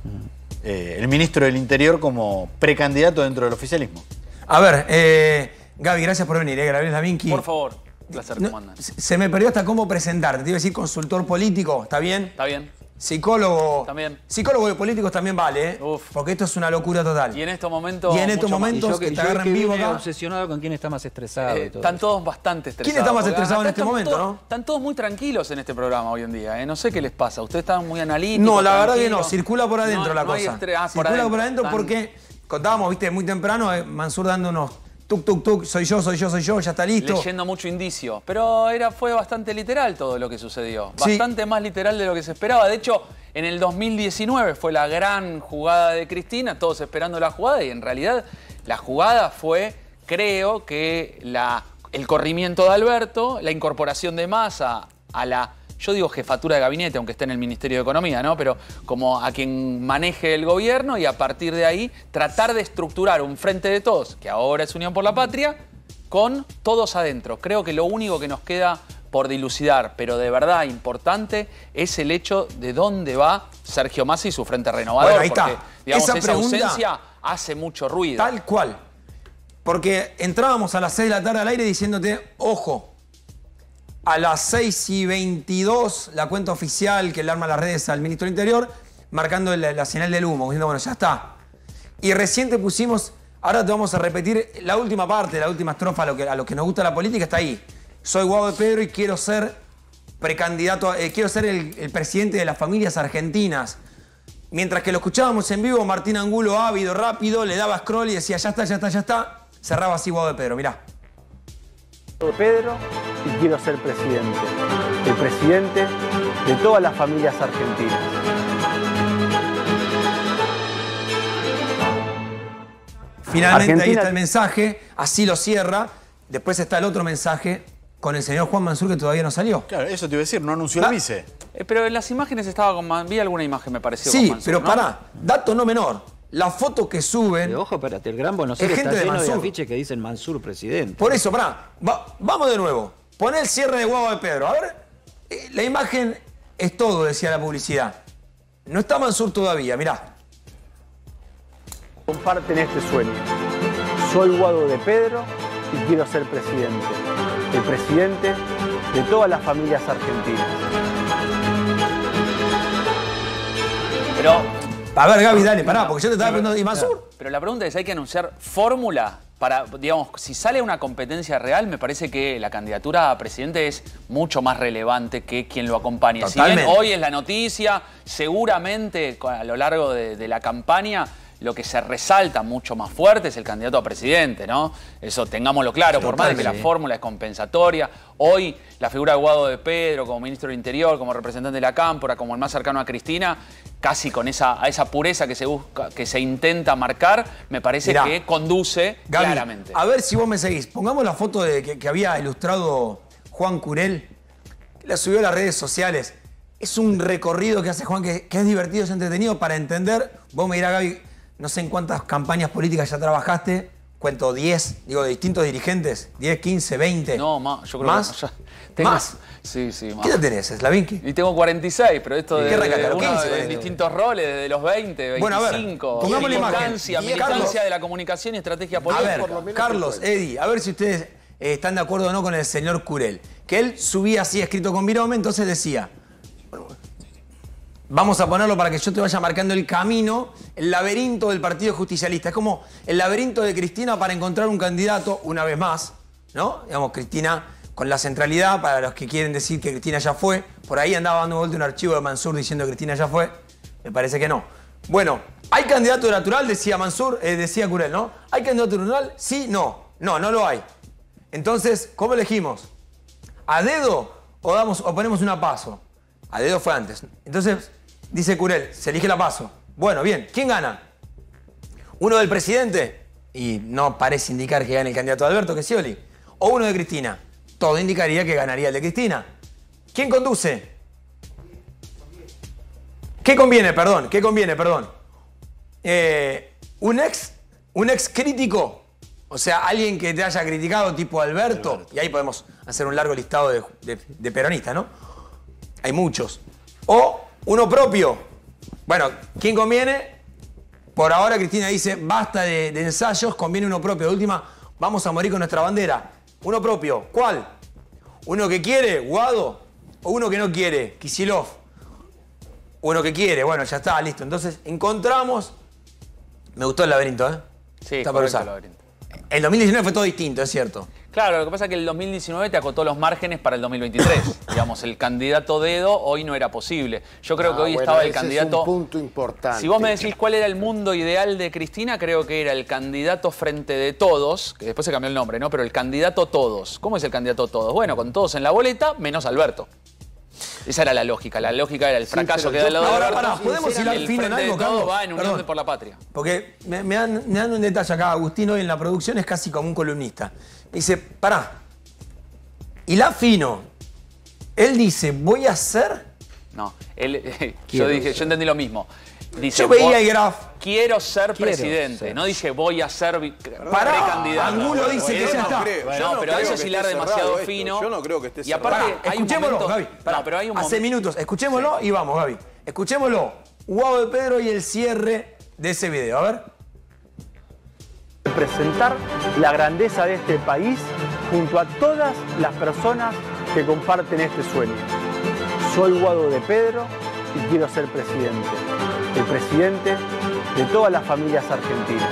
eh, el ministro del Interior como precandidato dentro del oficialismo. A ver, eh, Gaby, gracias por venir, eh, Gabriel Lavinki. Por favor, un placer, no, ¿cómo andan? Se me perdió hasta cómo presentarte. Te iba a decir consultor político, ¿está bien? Está bien. Psicólogo. También. Psicólogo de políticos también vale, ¿eh? Uf. Porque esto es una locura total. Y en estos momentos. Y en estos mucho más. momentos Y yo que, que te yo agarran que vivo vine acá. obsesionado con quién está más estresado Eh, y todo. están todos bastante estresados. ¿Quién está más porque estresado en acá este están momento, todos- no? Están todos muy tranquilos en este programa hoy en día. ¿eh? No sé qué les pasa. Ustedes están muy analíticos. No, la verdad que no, tranquilos. circula por adentro No- la no hay cosa. estre- ah, por circula por adentro Están- porque contábamos, viste, muy temprano, eh, Mansur dando unos tuk, tuk, tuk, soy yo, soy yo, soy yo, ya está listo. Leyendo mucho indicio. Pero era, fue bastante literal todo lo que sucedió. Sí. Bastante más literal de lo que se esperaba. De hecho, en el dos mil diecinueve fue la gran jugada de Cristina, todos esperando la jugada, y en realidad la jugada fue, creo que la, el corrimiento de Alberto, la incorporación de Massa a la, yo digo jefatura de gabinete, aunque esté en el Ministerio de Economía, ¿no? Pero como a quien maneje el gobierno, y a partir de ahí tratar de estructurar un frente de todos, que ahora es Unión por la Patria, con todos adentro. Creo que lo único que nos queda por dilucidar, pero de verdad importante, es el hecho de dónde va Sergio Massa y su Frente Renovador. Bueno, ahí está. Porque, digamos, Esa esa pregunta- ausencia hace mucho ruido. Tal cual. Porque entrábamos a las seis de la tarde al aire diciéndote, ojo, a las seis y veintidós, la cuenta oficial que le arma las redes al ministro del Interior, marcando la, la señal del humo, diciendo, bueno, ya está. Y recién te pusimos, ahora te vamos a repetir la última parte, la última estrofa, a lo que, a lo que nos gusta la política, está ahí. Soy Guado de Pedro y quiero ser precandidato, a, eh, quiero ser el, el presidente de las familias argentinas. Mientras que lo escuchábamos en vivo, Martín Angulo, ávido, rápido, le daba scroll y decía, ya está, ya está, ya está. Cerraba así Guado de Pedro, mirá. De Pedro y quiero ser presidente. El presidente de todas las familias argentinas. Finalmente Argentina... ahí está el mensaje, así lo cierra. Después está el otro mensaje con el señor Juan Mansur que todavía no salió. Claro, eso te iba a decir, no anunció el vice. Eh, pero en las imágenes estaba con... Vi alguna imagen, me pareció. Sí, con Mansur, pero ¿no? pará, dato no menor. La foto que suben... Pero ojo, espérate, el Gran Buenos Aires está de lleno de Mansur. afiches que dicen Mansur presidente. Por eso, pará, va, vamos de nuevo. Poné el cierre de Guado de Pedro. A ver, eh, la imagen es todo, decía la publicidad. No está Mansur todavía, mirá. Comparten este sueño. Soy Guado de Pedro y quiero ser presidente. El presidente de todas las familias argentinas. Pero... A ver, Gaby, dale, pará, porque yo te estaba preguntando, ¿y Mansur? Pero la pregunta es, ¿hay que anunciar fórmula? Para, digamos, si sale una competencia real, me parece que la candidatura a presidente es mucho más relevante que quien lo acompañe. Totalmente. Si bien hoy es la noticia, seguramente a lo largo de, de la campaña lo que se resalta mucho más fuerte es el candidato a presidente, ¿no? Eso tengámoslo claro, por más de que la fórmula es compensatoria. Hoy la figura de Guado de Pedro como ministro del Interior, como representante de la Cámpora, como el más cercano a Cristina, casi con esa, a esa pureza que se busca, que se intenta marcar, me parece Mirá, que conduce Gaby, claramente. A ver si vos me seguís. Pongamos la foto de que, que había ilustrado Juan Curel, que la subió a las redes sociales. Es un recorrido que hace Juan que, que es divertido, es entretenido para entender. Vos me dirás, Gaby, no sé en cuántas campañas políticas ya trabajaste. Cuento diez, digo, de distintos dirigentes. diez, quince, veinte. No, más. Yo creo ¿Más? que ya tengo, ¿Más? Sí, sí, más. ¿Qué edad tenés, Slavinki? Y tengo cuarenta y seis, pero esto ¿Y de, qué arrancaste, de, a los uno quince, de ponele? distintos roles, desde los veinte, Bueno, a ver, veinticinco. pongamos la imagen. militancia, Y militancia Carlos- de la comunicación y estrategia A política. ver, Carlos, Eddie, a ver si ustedes eh, están de acuerdo o no con el señor Curel. Que él subía así escrito con virome, entonces decía, bueno, vamos a ponerlo para que yo te vaya marcando el camino, el laberinto del Partido Justicialista. Es como el laberinto de Cristina para encontrar un candidato una vez más, ¿no? Digamos, Cristina con la centralidad, para los que quieren decir que Cristina ya fue. Por ahí andaba dando vuelta un archivo de Mansur diciendo que Cristina ya fue. Me parece que no. Bueno, ¿hay candidato natural? Decía Mansur, eh, decía Curel, ¿no? ¿Hay candidato natural? Sí, no. No, no lo hay. Entonces, ¿cómo elegimos? ¿A dedo o, damos, o ponemos una paso? A dedo fue antes. Entonces, dice Curel, se elige la paso. Bueno, bien. ¿Quién gana? ¿Uno del presidente? Y no parece indicar que gane el candidato de Alberto, que es Scioli. ¿O uno de Cristina? Todo indicaría que ganaría el de Cristina. ¿Quién conduce? ¿Qué conviene, perdón? ¿Qué conviene, perdón? Eh, un ex, un ex crítico, o sea, alguien que te haya criticado tipo Alberto, Alberto. Y ahí podemos hacer un largo listado de, de, de peronistas, ¿no? Hay muchos. O uno propio. Bueno, ¿quién conviene? Por ahora Cristina dice, basta de, de ensayos, conviene uno propio. De última, vamos a morir con nuestra bandera. Uno propio. ¿Cuál? ¿Uno que quiere, Guado? ¿O uno que no quiere, Kicillof? Uno que quiere, bueno, ya está, listo. Entonces, encontramos... Me gustó el laberinto, ¿eh? Sí, está para correcto, usar. el laberinto. El dos mil diecinueve fue todo distinto, es cierto. Claro, lo que pasa es que el dos mil diecinueve te acotó los márgenes para el dos mil veintitrés. Digamos, el candidato dedo hoy no era posible. Yo creo Ah, que hoy bueno, estaba el ese candidato... es un punto importante. Si vos me decís cuál era el mundo ideal de Cristina, creo que era el candidato frente de todos, que después se cambió el nombre, ¿no? Pero el candidato todos. ¿Cómo es el candidato todos? Bueno, con todos en la boleta, menos Alberto. Esa era la lógica. La lógica era el fracaso que da el lado de ahora, Alberto. pará, ¿podemos hilar el fino en frente de algo, todos Carlos? va en Unión Perdón. por la Patria. Porque me, me, dan, me dan un detalle acá, Agustín, hoy en la producción es casi como un columnista. Me dice, pará, hilá fino. Él dice, voy a hacer... No, él, yo Quiero dije, ser. yo entendí lo mismo. Dice, Yo veía voy- el graf. Quiero ser Quiero presidente. ser. No dije voy a ser vi- Pará, precandidato. Angulo dice que Yo ya no está. creo, Bueno, no, no pero creo eso que es hilar esté demasiado cerrado esto. fino. Yo no creo que esté Y aparte, Pará, hay un escuchémoslo, momento... Gaby. Pará, No, pero hay un hace momento... minutos. Escuchémoslo y vamos, Gaby. Escuchémoslo. Guado de Pedro y el cierre de ese video. A ver. Presentar la grandeza de este país junto a todas las personas que comparten este sueño. Soy Guado de Pedro y quiero ser presidente. el presidente de todas las familias argentinas.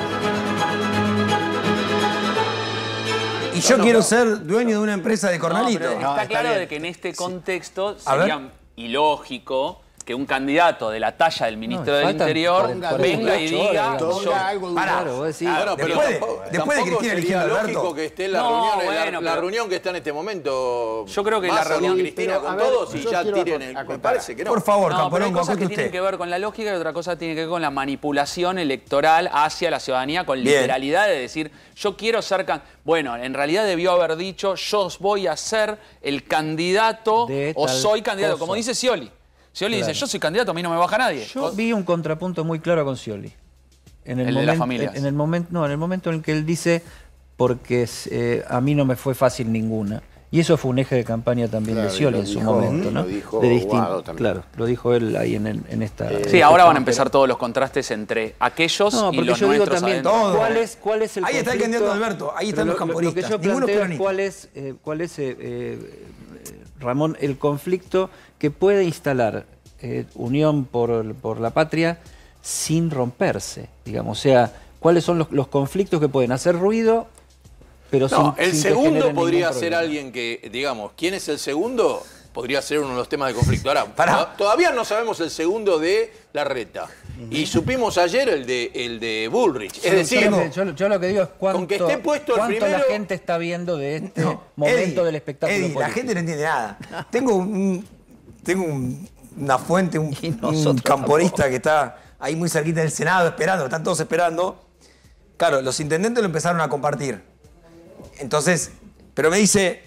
Y yo no, quiero no. ser dueño de una empresa de cornalito. No, está, no, está claro bien. de que en este contexto sí. sería ilógico que un candidato de la talla del ministro no, del Interior ponga, venga y diga... Yo, algo para, claro, decir, claro, pero después, tampoco, después de Cristina eligiendo lógico Alberto, que esté la, no, reunión, bueno, la, la reunión que está en este momento... Yo creo que la reunión... Cristina con ver, todos y ya tiren el... Me parece que no. Por favor, no, Camporón, hay cosas que tienen que ver con la lógica y otra cosa tiene que ver con la manipulación electoral hacia la ciudadanía con Bien. literalidad de decir, yo quiero ser... Can... Bueno, en realidad debió haber dicho, yo voy a ser el candidato o soy candidato, cosa. como dice Scioli. Scioli claro. dice, yo soy candidato, a mí no me baja nadie. Yo vi un contrapunto muy claro con Scioli. En el, el momento, de las familias. En el momento, no, en el momento en el que él dice, porque eh, a mí no me fue fácil ninguna. Y eso fue un eje de campaña también claro, de Scioli en su dijo, momento, ¿no? Lo dijo de distinto, también. Claro, lo dijo él ahí en, en esta... Eh, sí, ahora van a empezar todos los contrastes entre aquellos no, y los yo nuestros. Digo también, todo. ¿cuál es, cuál es el ahí conflicto? está el candidato Alberto, ahí están lo, los camporistas. Lo que yo planteo es cuál es, eh, cuál es eh, eh, Ramón, el conflicto que puede instalar eh, Unión por, por la Patria sin romperse, digamos. O sea, ¿cuáles son los, los conflictos que pueden hacer ruido, pero no, sin el sin segundo podría ser problema? alguien que, digamos, ¿quién es el segundo? Podría ser uno de los temas de conflicto. Ahora, Pará. todavía no sabemos el segundo de Larreta. Y supimos ayer el de, el de Bullrich. Es Sí, decir, yo, yo, yo lo que digo es cuánto, con que esté puesto el cuánto primero... la gente está viendo de este No, momento Eddie, del espectáculo Eddie, la político. gente no entiende nada. Tengo un, tengo un, una fuente, un, un camporista tampoco. que está ahí muy cerquita del Senado esperando, están todos esperando. Claro, los intendentes lo empezaron a compartir. Entonces, pero me dice,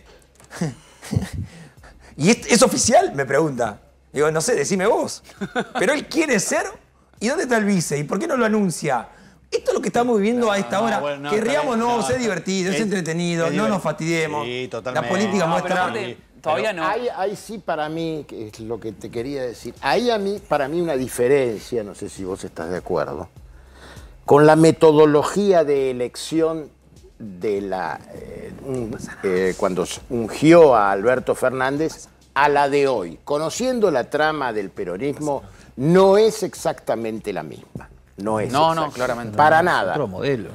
¿y es, es oficial? Me pregunta. Digo, no sé, decime vos. Pero él quiere ser, ¿y dónde está el vice? ¿Y por qué no lo anuncia? Esto es lo que estamos viviendo no, a esta hora. No, bueno, no, que riamos, no, no, es divertido, es, es entretenido, es no nos fastidiemos. Sí, totalmente. La política no, muestra... Aparte, todavía no. Hay, hay sí para mí, que es lo que te quería decir, hay a mí, para mí una diferencia, no sé si vos estás de acuerdo, con la metodología de elección de la eh, un, eh, cuando ungió a Alberto Fernández a la de hoy. Conociendo la trama del peronismo, no es exactamente la misma. No es No, no, claramente. Para nada. Otro modelo.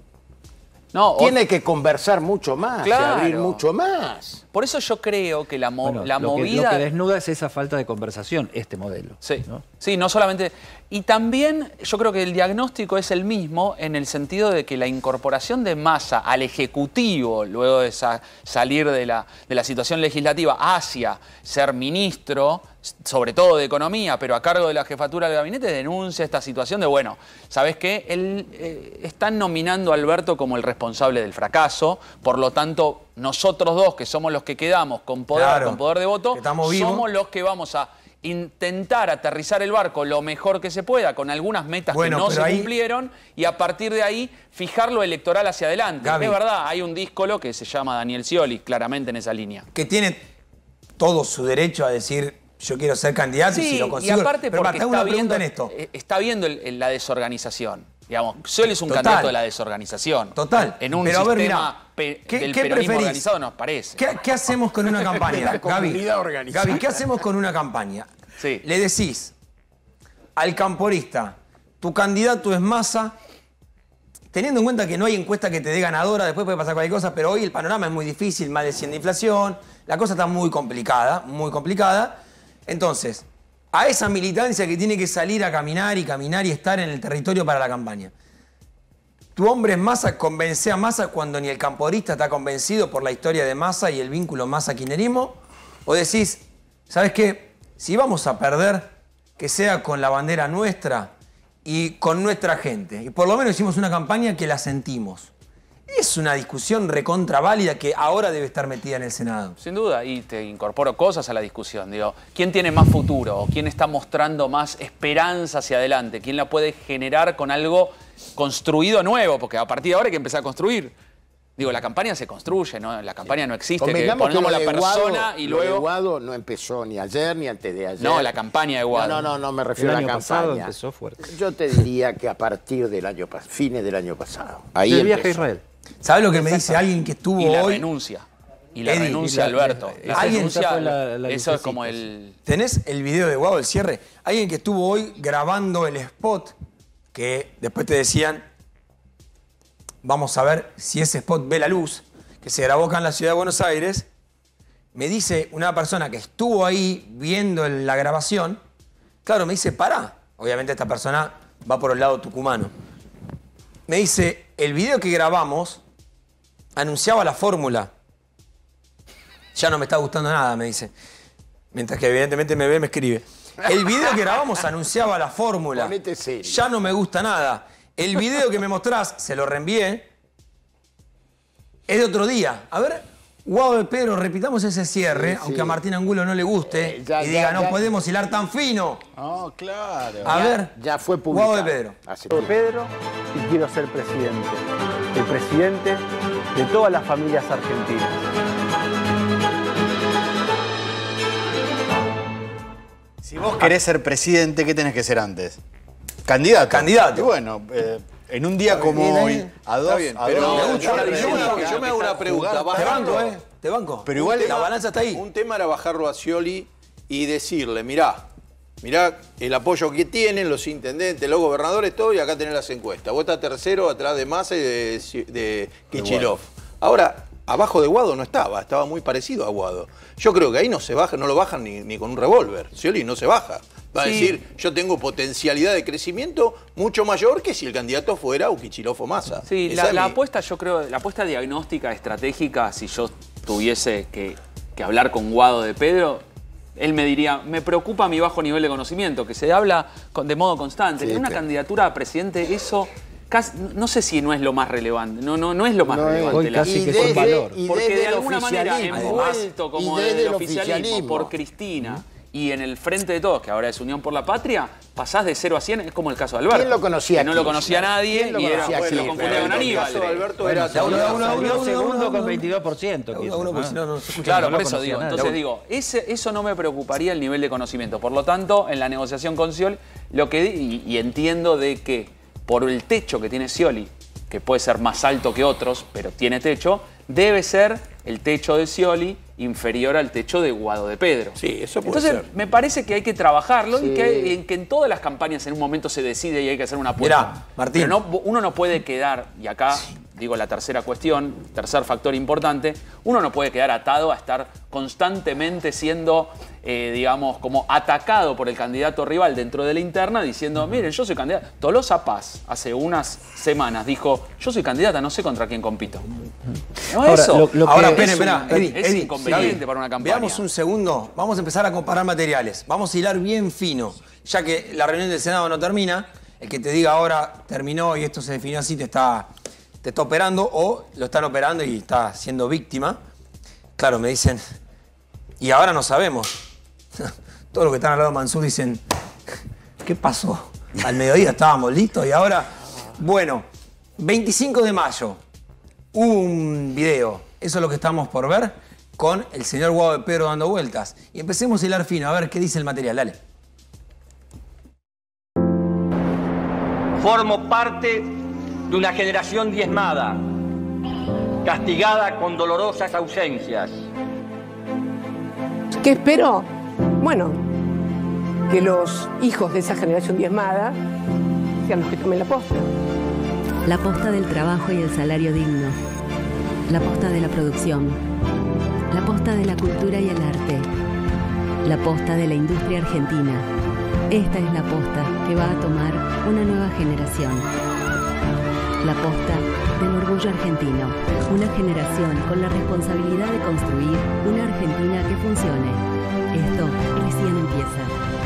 No, Tiene o... que conversar mucho más, claro. abrir mucho más. Por eso yo creo que la, mo bueno, la lo movida... Que, lo que desnuda es esa falta de conversación, este modelo. Sí, ¿no? sí, no solamente... Y también yo creo que el diagnóstico es el mismo en el sentido de que la incorporación de Massa al Ejecutivo, luego de sa salir de la, de la situación legislativa hacia ser ministro, sobre todo de Economía, pero a cargo de la jefatura del gabinete, denuncia esta situación de, bueno, ¿sabes qué? Él, eh, están nominando a Alberto como el responsable del fracaso, por lo tanto, nosotros dos, que somos los que quedamos con poder, claro, con poder de voto, somos vivos. los que vamos a intentar aterrizar el barco lo mejor que se pueda, con algunas metas bueno, que no se ahí... cumplieron, y a partir de ahí fijar lo electoral hacia adelante. Gaby. Es verdad, hay un díscolo que se llama Daniel Scioli, claramente en esa línea. Que tiene todo su derecho a decir, yo quiero ser candidato sí, y si lo consigo... y aparte pero porque Marta, está una viendo, en esto. está viendo el, el, la desorganización. Digamos, Scioli es un Total. candidato de la desorganización. Total. En un pero sistema a ver, mirá, pe ¿qué, del ¿qué peronismo preferís? organizado nos parece. ¿Qué, ¿Qué hacemos con una campaña, Gaby? organizada. Gaby, ¿qué hacemos con una campaña? Sí. Le decís al camporista, tu candidato es Massa, teniendo en cuenta que no hay encuesta que te dé ganadora, después puede pasar cualquier cosa, pero hoy el panorama es muy difícil, más de cien de inflación, la cosa está muy complicada, muy complicada. Entonces, a esa militancia que tiene que salir a caminar y caminar y estar en el territorio para la campaña. Tu hombre es Massa, convence a Massa cuando ni el camporista está convencido por la historia de Massa y el vínculo Massa-Kirchnerismo. O decís, ¿sabes qué? Si vamos a perder, que sea con la bandera nuestra y con nuestra gente. Y por lo menos hicimos una campaña que la sentimos. Es una discusión recontra válida que ahora debe estar metida en el Senado. Sin duda, y te incorporo cosas a la discusión. Digo, ¿quién tiene más futuro? ¿O quién está mostrando más esperanza hacia adelante? ¿Quién la puede generar con algo construido nuevo? Porque a partir de ahora hay que empezar a construir. Digo, la campaña se construye, ¿no? La campaña no existe. Que ponemos la persona y luego... Lo de Guado no empezó ni ayer ni antes de ayer. No, la campaña de Guado. No, no, no, no me refiero el a la año campaña. pasado empezó fuerte. Yo te diría que a partir del año pasado, fines del año pasado. Ahí el viaje a empezó. Israel. ¿Sabes lo que me dice alguien que estuvo y la hoy? renuncia. y la Eddie, renuncia y la- Alberto. La ¿Alguien- renuncia, fue la- la eso es lucecita, como el... ¿Tenés el video de Guado, el cierre? Alguien que estuvo hoy grabando el spot, que después te decían, vamos a ver si ese spot ve la luz, que se grabó acá en la ciudad de Buenos Aires. Me dice una persona que estuvo ahí viendo la grabación, claro, me dice, pará. Obviamente esta persona va por el lado tucumano. Me dice, el video que grabamos anunciaba la fórmula. Ya no me está gustando nada, me dice. Mientras que evidentemente me ve, me escribe. El video que grabamos anunciaba la fórmula. Ponete serio. Ya no me gusta nada. El video que me mostrás, se lo reenvié, es de otro día. A ver, Guado de Pedro, repitamos ese cierre, Sí, sí. aunque a Martín Angulo no le guste, Eh, ya, y ya, diga, no ya. podemos hilar tan fino. Oh, claro. A ver, Ya fue publicado. Guado de Pedro. Hace Soy Pedro y quiero ser presidente. El presidente de todas las familias argentinas. Si vos querés ser presidente, ¿qué tenés que ser antes? Candidato. Candidato. Y bueno, eh, en un día como bien, hoy, eh. a dos, Está bien, a pero dos- yo, a yo- dos- yo me hago- yo me hago una pregunta. Te bajarlo- banco, ¿eh? Te banco. Pero igual la era- balanza está ahí. Un tema era bajarlo a Scioli y decirle, mirá, mirá el apoyo que tienen los intendentes, los gobernadores, todo, y acá tenés las encuestas. Vos estás tercero atrás de Massa y de, de Kicillof. Ahora, abajo de Guado no estaba, estaba muy parecido a Guado. Yo creo que ahí no se baja, no lo bajan ni, ni con un revólver. Scioli no se baja. Va a Sí. decir, yo tengo potencialidad de crecimiento mucho mayor que si el candidato fuera o Kicillof o Massa. Sí, Esa la, es la mi- apuesta, yo creo, la apuesta diagnóstica, estratégica, si yo tuviese que, que hablar con Guado de Pedro, él me diría, me preocupa mi bajo nivel de conocimiento, que se habla con- de modo constante. Sí, en una pero- candidatura a presidente, eso casi- no sé si no es lo más relevante. No, no, no es lo más No es. relevante. Hoy La- casi Y que desde- es valor. y porque desde de el alguna manera, oficialismo. envuelto como Y desde del el oficialismo, oficialismo. por Cristina y en el Frente de Todos, que ahora es Unión por la Patria, pasás de cero a cien, es como el caso de Alberto. ¿Quién lo conocía Que no lo Kirchner? conocía nadie ¿Quién lo y era, conocía bueno, lo Kirchner? confundía con Pero en el Aníbal. caso de Alberto era Bueno, todo- uno, uno, Salió uno, uno, segundo uno, con uno. veintidós por ciento. Uno, Kirchner, uno, porque ¿no? si no, no se escucha. Claro, No lo por eso conocía digo. nadie. Entonces digo, ese, eso no me preocuparía el nivel de conocimiento. Por lo tanto, en la negociación con Scioli, lo que di- y, y entiendo de que por el techo que tiene Scioli, que puede ser más alto que otros, pero tiene techo, debe ser el techo de Scioli inferior al techo de Guado de Pedro. Sí, eso puede Entonces, ser. me parece que hay que trabajarlo y Sí. que, hay- en que en todas las campañas en un momento se decide y hay que hacer una apuesta. Mirá, Martín. Pero no, uno no puede quedar, y acá digo la tercera cuestión, tercer factor importante, uno no puede quedar atado a estar constantemente siendo, eh, digamos, como atacado por el candidato rival dentro de la interna, diciendo, miren, yo soy candidata. Tolosa Paz, hace unas semanas, dijo, yo soy candidata, no sé contra quién compito. No, Ahora, eso. lo- lo Ahora, que- esperen, es un- esperá, Eddie, es Eddie, inconveniente Gaby, para una campaña. Veamos un segundo, vamos a empezar a comparar materiales. Vamos a hilar bien fino, ya que la reunión del Senado no termina. El que te diga ahora terminó y esto se definió así te está, te está operando o lo están operando y está siendo víctima. Claro, me dicen, y ahora no sabemos. Todos los que están al lado de Mansur dicen, ¿qué pasó? Al mediodía estábamos listos y ahora, bueno, veinticinco de mayo, hubo un video, eso es lo que estamos por ver, con el señor Guado de Pedro dando vueltas. Y empecemos a hilar fino, a ver qué dice el material, dale. Formo parte de una generación diezmada, castigada con dolorosas ausencias. ¿Qué espero? Bueno, que los hijos de esa generación diezmada sean los que tomen la posta. La posta del trabajo y el salario digno. La posta de la producción. La posta de la cultura y el arte. La posta de la industria argentina. Esta es la posta que va a tomar una nueva generación. La posta del orgullo argentino. Una generación con la responsabilidad de construir una Argentina que funcione. Esto recién empieza.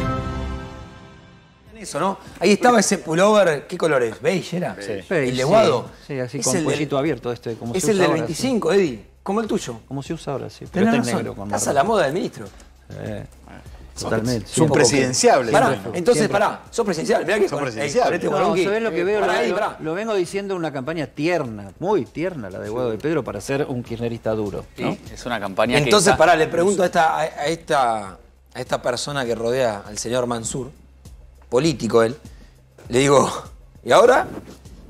Eso, ¿no? Ahí estaba ese pullover, ¿qué color es? ¿Beige era? Sí. El de Guado. Sí, sí, así Es con el del- cuellito abierto este. Como Es se el usa del ahora, veinticinco, Eddie, como el tuyo. sí. Como se usa ahora, sí. Pero Tenés este es razón, negro con estás a marrón. la moda del ministro. Eh, Totalmente. Es un presidenciable. Pará, Siempre. entonces, Siempre. pará, sos presidencial. Mirá que Sos con, presidencial. con este No, bolonqui. ¿sabés lo que veo? Pará Lo, ahí, lo- pará. lo vengo diciendo en una campaña tierna, muy tierna, la de Guado de Pedro, para ser un kirchnerista duro, ¿no? Sí, es una campaña Entonces, que pará, le pregunto a esta, a, a esta, a esta persona que rodea al señor Mansur, político él, le digo, ¿y ahora?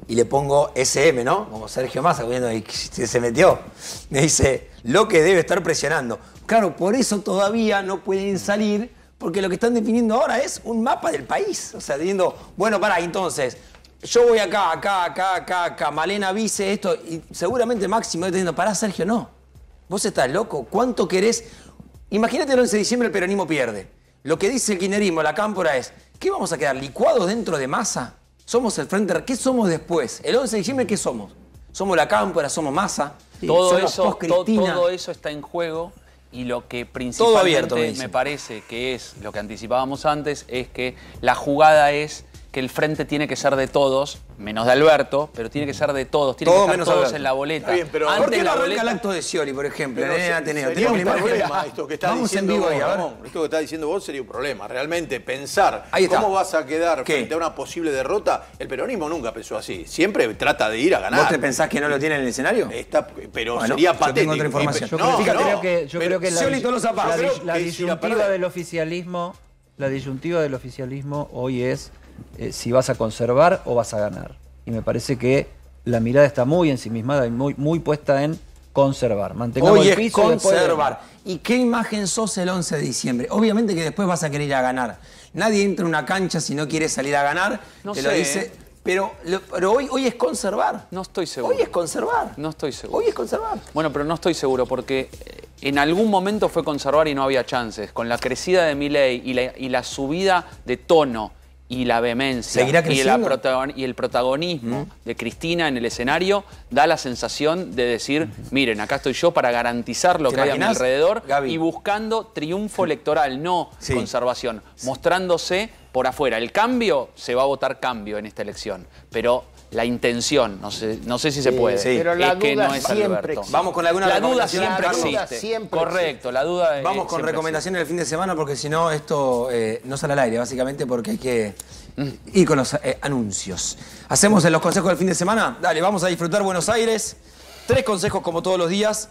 y le pongo S M, ¿no? Como Sergio Massa, viendo y se metió. Me dice, lo que debe estar presionando. Claro, por eso todavía no pueden salir, porque lo que están definiendo ahora es un mapa del país. O sea, diciendo, bueno, pará, entonces, yo voy acá, acá, acá, acá, acá, Malena Vice, esto, y seguramente Máximo está diciendo, pará, Sergio, no. Vos estás loco, ¿cuánto querés? Imagínate el once de diciembre el peronismo pierde. Lo que dice el kirchnerismo, la cámpora es, ¿qué vamos a quedar, licuados dentro de Massa? Somos el frente, ¿qué somos después? El once de diciembre, ¿qué somos? Somos la cámpora, somos Massa, sí, todo, somos eso, to, Cristina. todo eso está en juego. Y lo que principalmente abierto, me, me parece que es lo que anticipábamos antes, es que la jugada es que el frente tiene que ser de todos, menos de Alberto, pero tiene que ser de todos, tiene Todo que estar menos todos Alberto. en la boleta. Bien, pero Antes ¿por qué no la arranca boleta... el acto de Scioli, por ejemplo, Pero en el Ateneo? sería un Tenemos problema esto que está Vamos diciendo en vivo vos, ahí, a ver. Ramón. Esto que está diciendo vos sería un problema. Realmente pensar Ahí está. cómo vas a quedar ¿Qué? frente a una posible derrota, el peronismo nunca pensó así. Siempre trata de ir a ganar. ¿Vos te pensás que no lo tiene en el escenario? Está, pero Bueno, sería yo patético. tengo otra información. Yo, No, creo, no, creo que, yo pero creo que la, Scioli todos los zapatos. la, Creo dis- la que si la disyuntiva perdés- del oficialismo, la disyuntiva del oficialismo hoy es eh, si vas a conservar o vas a ganar. Y me parece que la mirada está muy ensimismada y muy, muy puesta en conservar. Mantengamos Hoy el es piso y después conservar. ¿Y qué imagen sos el once de diciembre? Obviamente que después vas a querer ir a ganar. Nadie entra a una cancha si no quiere salir a ganar. No te sé, lo dice. ¿eh? Pero, lo- pero hoy, hoy es conservar. No estoy seguro. Hoy es conservar. No estoy seguro. Hoy es conservar. Bueno, pero no estoy seguro porque en algún momento fue conservar y no había chances. Con la crecida de Milei y la, y la subida de tono y la vehemencia ¿Seguirá y, la creciendo? protagon- y el protagonismo de Cristina en el escenario, da la sensación de decir, miren, acá estoy yo para garantizar lo ¿Te que hay a mi imaginás, alrededor Gaby? y buscando triunfo electoral, no Sí. conservación, mostrándose por afuera. El cambio, se va a votar cambio en esta elección, pero la intención, no sé, no sé si se Sí, puede, sí. Pero la es que duda no es siempre Alberto. existe. Vamos con alguna La duda recomendación, siempre Carlos. existe. La duda siempre Correcto, la duda Vamos eh, con siempre recomendaciones del fin de semana porque si no esto eh, no sale al aire, básicamente porque hay que ir con los eh, anuncios. ¿Hacemos en los consejos del fin de semana? Dale, vamos a disfrutar Buenos Aires. Tres consejos como todos los días.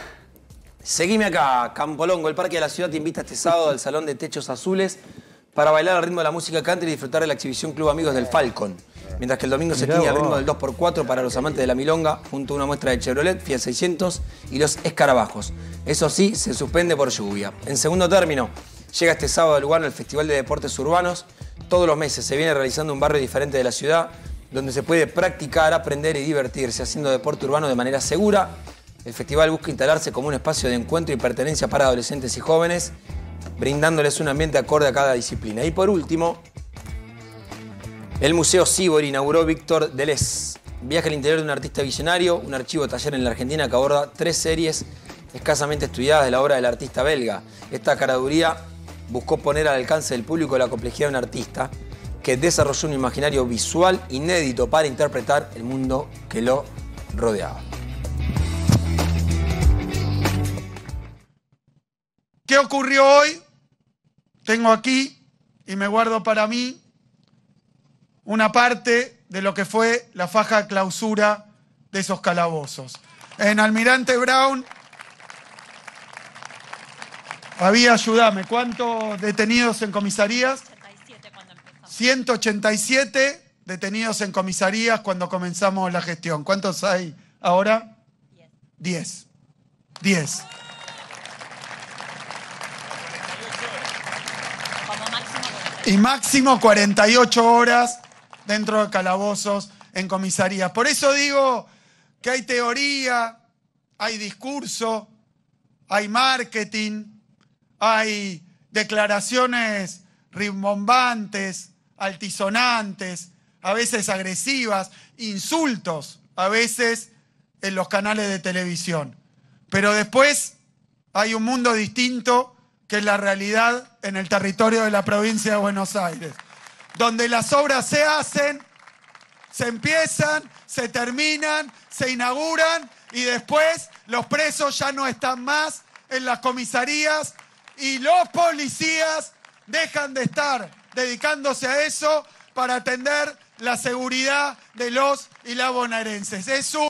Seguime acá, Campolongo, el Parque de la Ciudad te invita este sábado al Salón de Techos Azules para bailar al ritmo de la música country y disfrutar de la exhibición Club Amigos del Falcon. Mientras que el domingo se Mirá tiñe al vos. ritmo del dos por cuatro para los amantes de la milonga, junto a una muestra de Chevrolet, Fiat seiscientos y los escarabajos. Eso sí, se suspende por lluvia. En segundo término, llega este sábado a Lugano el Festival de Deportes Urbanos. Todos los meses se viene realizando un barrio diferente de la ciudad, donde se puede practicar, aprender y divertirse haciendo deporte urbano de manera segura. El festival busca instalarse como un espacio de encuentro y pertenencia para adolescentes y jóvenes, brindándoles un ambiente acorde a cada disciplina. Y por último, el Museo Sibor inauguró Víctor Deleuze. Viaje al interior de un artista visionario, un archivo taller en la Argentina que aborda tres series escasamente estudiadas de la obra del artista belga. Esta caraduría buscó poner al alcance del público la complejidad de un artista que desarrolló un imaginario visual inédito para interpretar el mundo que lo rodeaba. ¿Qué ocurrió hoy? Tengo aquí, y me guardo para mí, una parte de lo que fue la faja clausura de esos calabozos. En Almirante Brown había, ayúdame, ¿cuántos detenidos en comisarías? ciento ochenta y siete detenidos en comisarías cuando comenzamos la gestión. ¿Cuántos hay ahora? diez. diez. Y máximo cuarenta y ocho horas dentro de calabozos en comisarías. Por eso digo que hay teoría, hay discurso, hay marketing, hay declaraciones rimbombantes, altisonantes, a veces agresivas, insultos, a veces en los canales de televisión. Pero después hay un mundo distinto que es la realidad en el territorio de la provincia de Buenos Aires, donde las obras se hacen, se empiezan, se terminan, se inauguran y después los presos ya no están más en las comisarías y los policías dejan de estar dedicándose a eso para atender la seguridad de los y las bonaerenses. Es un...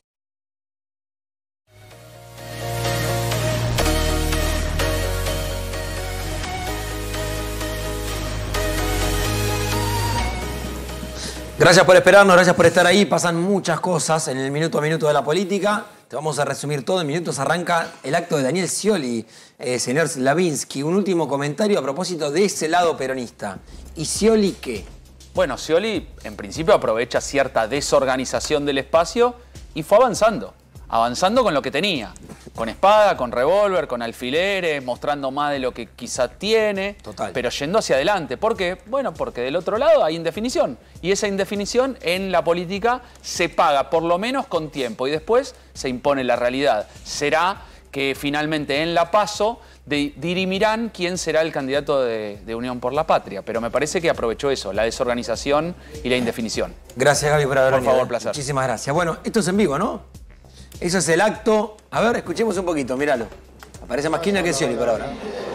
Gracias por esperarnos, gracias por estar ahí. Pasan muchas cosas en el minuto a minuto de la política. Te vamos a resumir todo. En minutos arranca el acto de Daniel Scioli, eh, señor Slavinsky. Un último comentario a propósito de ese lado peronista. ¿Y Scioli qué? Bueno, Scioli en principio aprovecha cierta desorganización del espacio y fue avanzando. Avanzando con lo que tenía. Con espada, con revólver, con alfileres, mostrando más de lo que quizá tiene. Total. Pero yendo hacia adelante. ¿Por qué? Bueno, porque del otro lado hay indefinición. Y esa indefinición en la política se paga, por lo menos con tiempo. Y después se impone la realidad. Será que finalmente en la PASO de, dirimirán quién será el candidato de, de Unión por la Patria. Pero me parece que aprovechó eso, la desorganización y la indefinición. Gracias, Gaby, por haber Por venido. favor, placer. Muchísimas gracias. Bueno, esto es en vivo, ¿no? Eso es el acto. A ver, escuchemos un poquito, míralo. Aparece más Kirchner que Scioli por ahora.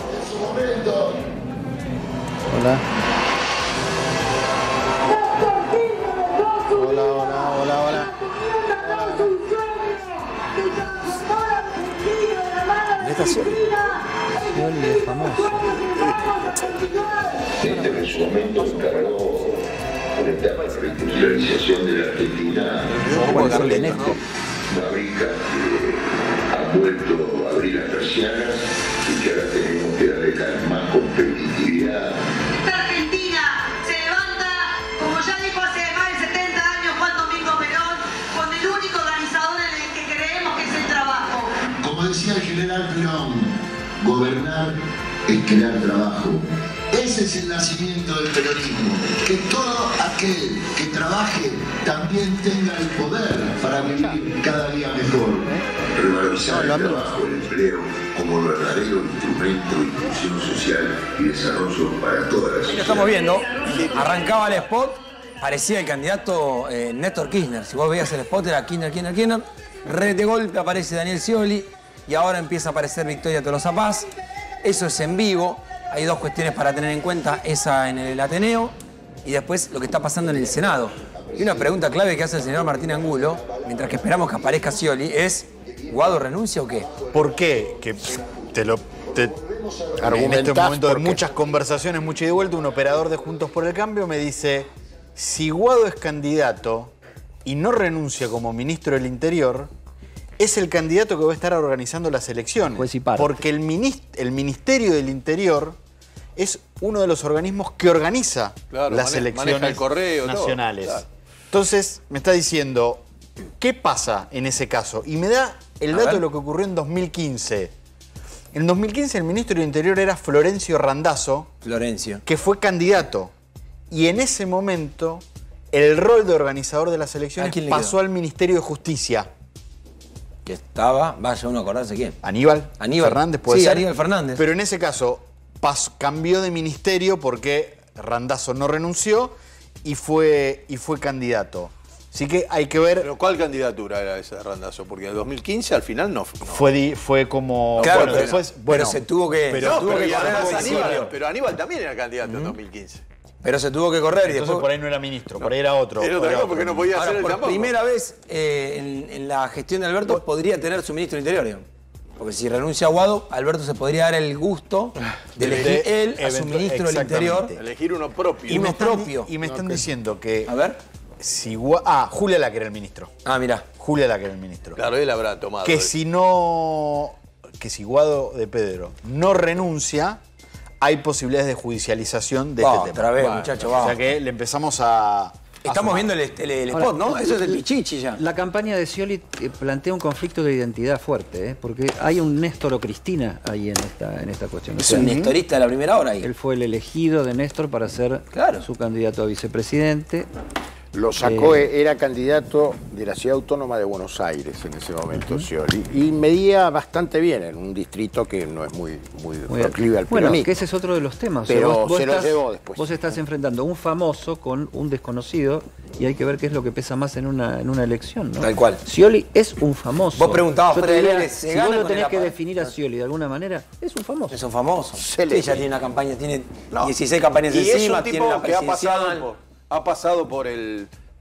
Hola. Hola, hola, hola, hola. ¿Dónde está Scioli? Scioli es famoso. Este en su momento encargó por etapa de reindustrialización de la Argentina. Fábrica que ha vuelto a abrir las persianas y que ahora tenemos que darle cada vez más competitividad. Esta Argentina se levanta, como ya dijo hace más de setenta años Juan Domingo Perón, con el único organizador en el que creemos que es el trabajo. Como decía el general Perón, gobernar es crear trabajo. Ese es el nacimiento del peronismo, que todo aquel que trabaje también tenga el poder para vivir cada día mejor. Revalorizar el trabajo, el empleo como el verdadero instrumento de inclusión social y desarrollo para todas las sociedades. Lo estamos viendo, arrancaba el spot, parecía el candidato eh, Néstor Kirchner. Si vos veías el spot era Kirchner, Kirchner, Kirchner. Re de golpe aparece Daniel Scioli y ahora empieza a aparecer Victoria Tolosa Paz. Eso es en vivo. Hay dos cuestiones para tener en cuenta, esa en el Ateneo y después lo que está pasando en el Senado. Y una pregunta clave que hace el señor Martín Angulo, mientras que esperamos que aparezca Scioli, es ¿Guado renuncia o qué? ¿Por qué? Que te lo... Te, en este momento de muchas conversaciones, mucha ida y vuelta, un operador de Juntos por el Cambio me dice, si Guado es candidato y no renuncia como ministro del Interior, es el candidato que va a estar organizando las elecciones. Pues sí, parte. Porque el, minist el Ministerio del Interior es uno de los organismos que organiza Claro, las mane elecciones maneja el correo, nacionales. todo, claro. Entonces, me está diciendo, ¿qué pasa en ese caso? Y me da el A dato ver. de lo que ocurrió en dos mil quince. En dos mil quince el ministro del Interior era Florencio Randazzo, Florencio. que fue candidato. Y en ese momento, el rol de organizador de las ¿A elecciones quién le pasó quedó? al Ministerio de Justicia. Que estaba, vaya uno a acordarse quién. Aníbal, Aníbal Fernández, puede sí, ser. Aníbal Fernández. Pero en ese caso, pas, cambió de ministerio porque Randazzo no renunció y fue, y fue candidato. Así que hay que ver... ¿Pero cuál candidatura era esa de Randazzo? Porque en el dos mil quince al final no. no. Fue, di, fue como... Claro, bueno, pero, después, pero bueno, se tuvo que, pero- se tuvo pero, que y correr además al Aníbal, principio. pero Aníbal también era candidato en dos mil quince. Pero se tuvo que correr y entonces después... por ahí no era ministro, por ahí era otro. Era por otra ahí cosa otro. porque no podía Ahora, hacer el por tampoco. primera vez eh, en, en la gestión de Alberto podría tener su ministro del Interior, digamos. Porque si renuncia a Guado, Alberto se podría dar el gusto de De- elegir de- él a su eventu- ministro del Interior. exactamente. Elegir uno propio. Y me Uno están, propio. y me están Ok. diciendo que... A ver. Si, Gua- ah, Julia Laque era el ministro. Ah, mirá. Julia Laque era el ministro. Claro, él habrá tomado. Que eso. si no... Que si Guado de Pedro no renuncia, hay posibilidades de judicialización de Va, este tema. otra vez, Bueno, muchacho, O va. sea que le empezamos a... a Estamos sumar. viendo el, el- el Ahora, spot, ¿no? Eso es el pichichi ya. La campaña de Scioli eh, plantea un conflicto de identidad fuerte, ¿eh? Porque hay un Néstor o Cristina ahí en esta, en esta cuestión. O Es sea, un nestorista de la primera hora ahí. Él fue el elegido de Néstor para ser Claro. su candidato a vicepresidente. Lo sacó, Eh, era candidato de la Ciudad Autónoma de Buenos Aires en ese momento, Scioli. Y medía bastante bien en un distrito que no es muy, muy, Muy bien. proclive al Bueno, peronismo. que ese es otro de los temas. O sea, Pero vos- vos se lo estás- llevó después. Vos estás enfrentando a un famoso con un desconocido y hay que ver qué es lo que pesa más en una, en una elección, ¿no? Tal cual. Scioli es un famoso. Vos preguntabas, Yo te Fede diría, Vélez, ¿se si gana vos lo con tenés el que apa- definir a Scioli de alguna manera, es un famoso. Es un famoso. Se Sí, le- ya tiene una campaña, tiene No. dieciséis campañas Y es encima, un tiene tipo una que ha presidencial. pasado por, ha pasado por el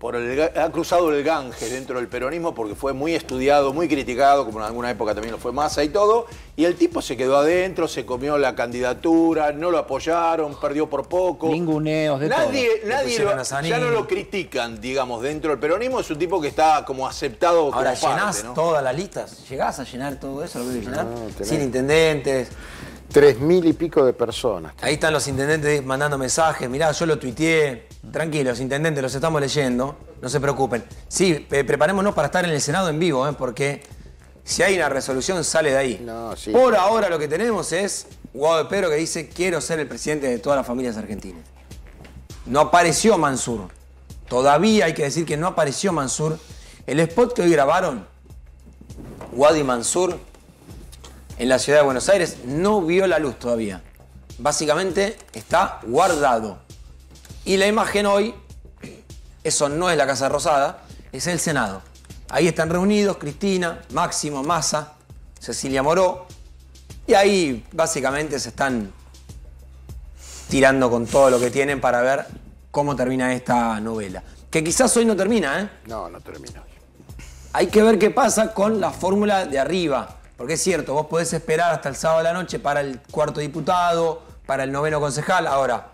por el, ha cruzado el Ganges dentro del peronismo porque fue muy estudiado, muy criticado, como en alguna época también lo fue Massa y todo, y el tipo se quedó adentro, se comió la candidatura, no lo apoyaron, perdió por poco. Ninguneos de nadie, todo. Nadie lo, ya no lo critican, digamos, dentro del peronismo, es un tipo que está como aceptado como Ahora, parte, llenás ¿no? todas las listas, llegás a llenar todo eso, lo que llenar, No, tenés- sin intendentes. Tres mil y pico de personas. Ahí están los intendentes mandando mensajes. Mirá, yo lo tuiteé. Tranquilos, intendentes, los estamos leyendo. No se preocupen. Sí, pre- preparémonos para estar en el Senado en vivo, ¿eh? Porque si hay una resolución, sale de ahí. No, sí. Por ahora lo que tenemos es Guado de Pedro que dice quiero ser el presidente de todas las familias argentinas. No apareció Mansur. Todavía hay que decir que no apareció Mansur. El spot que hoy grabaron, Guado y Mansur, en la ciudad de Buenos Aires, no vio la luz todavía. Básicamente está guardado. Y la imagen hoy, eso no es la Casa Rosada, es el Senado. Ahí están reunidos Cristina, Máximo, Massa, Cecilia Moró. Y ahí básicamente se están tirando con todo lo que tienen para ver cómo termina esta novela. Que quizás hoy no termina, ¿eh? No, no termina. Hay que ver qué pasa con la fórmula de arriba. Porque es cierto, vos podés esperar hasta el sábado de la noche para el cuarto diputado, para el noveno concejal. Ahora,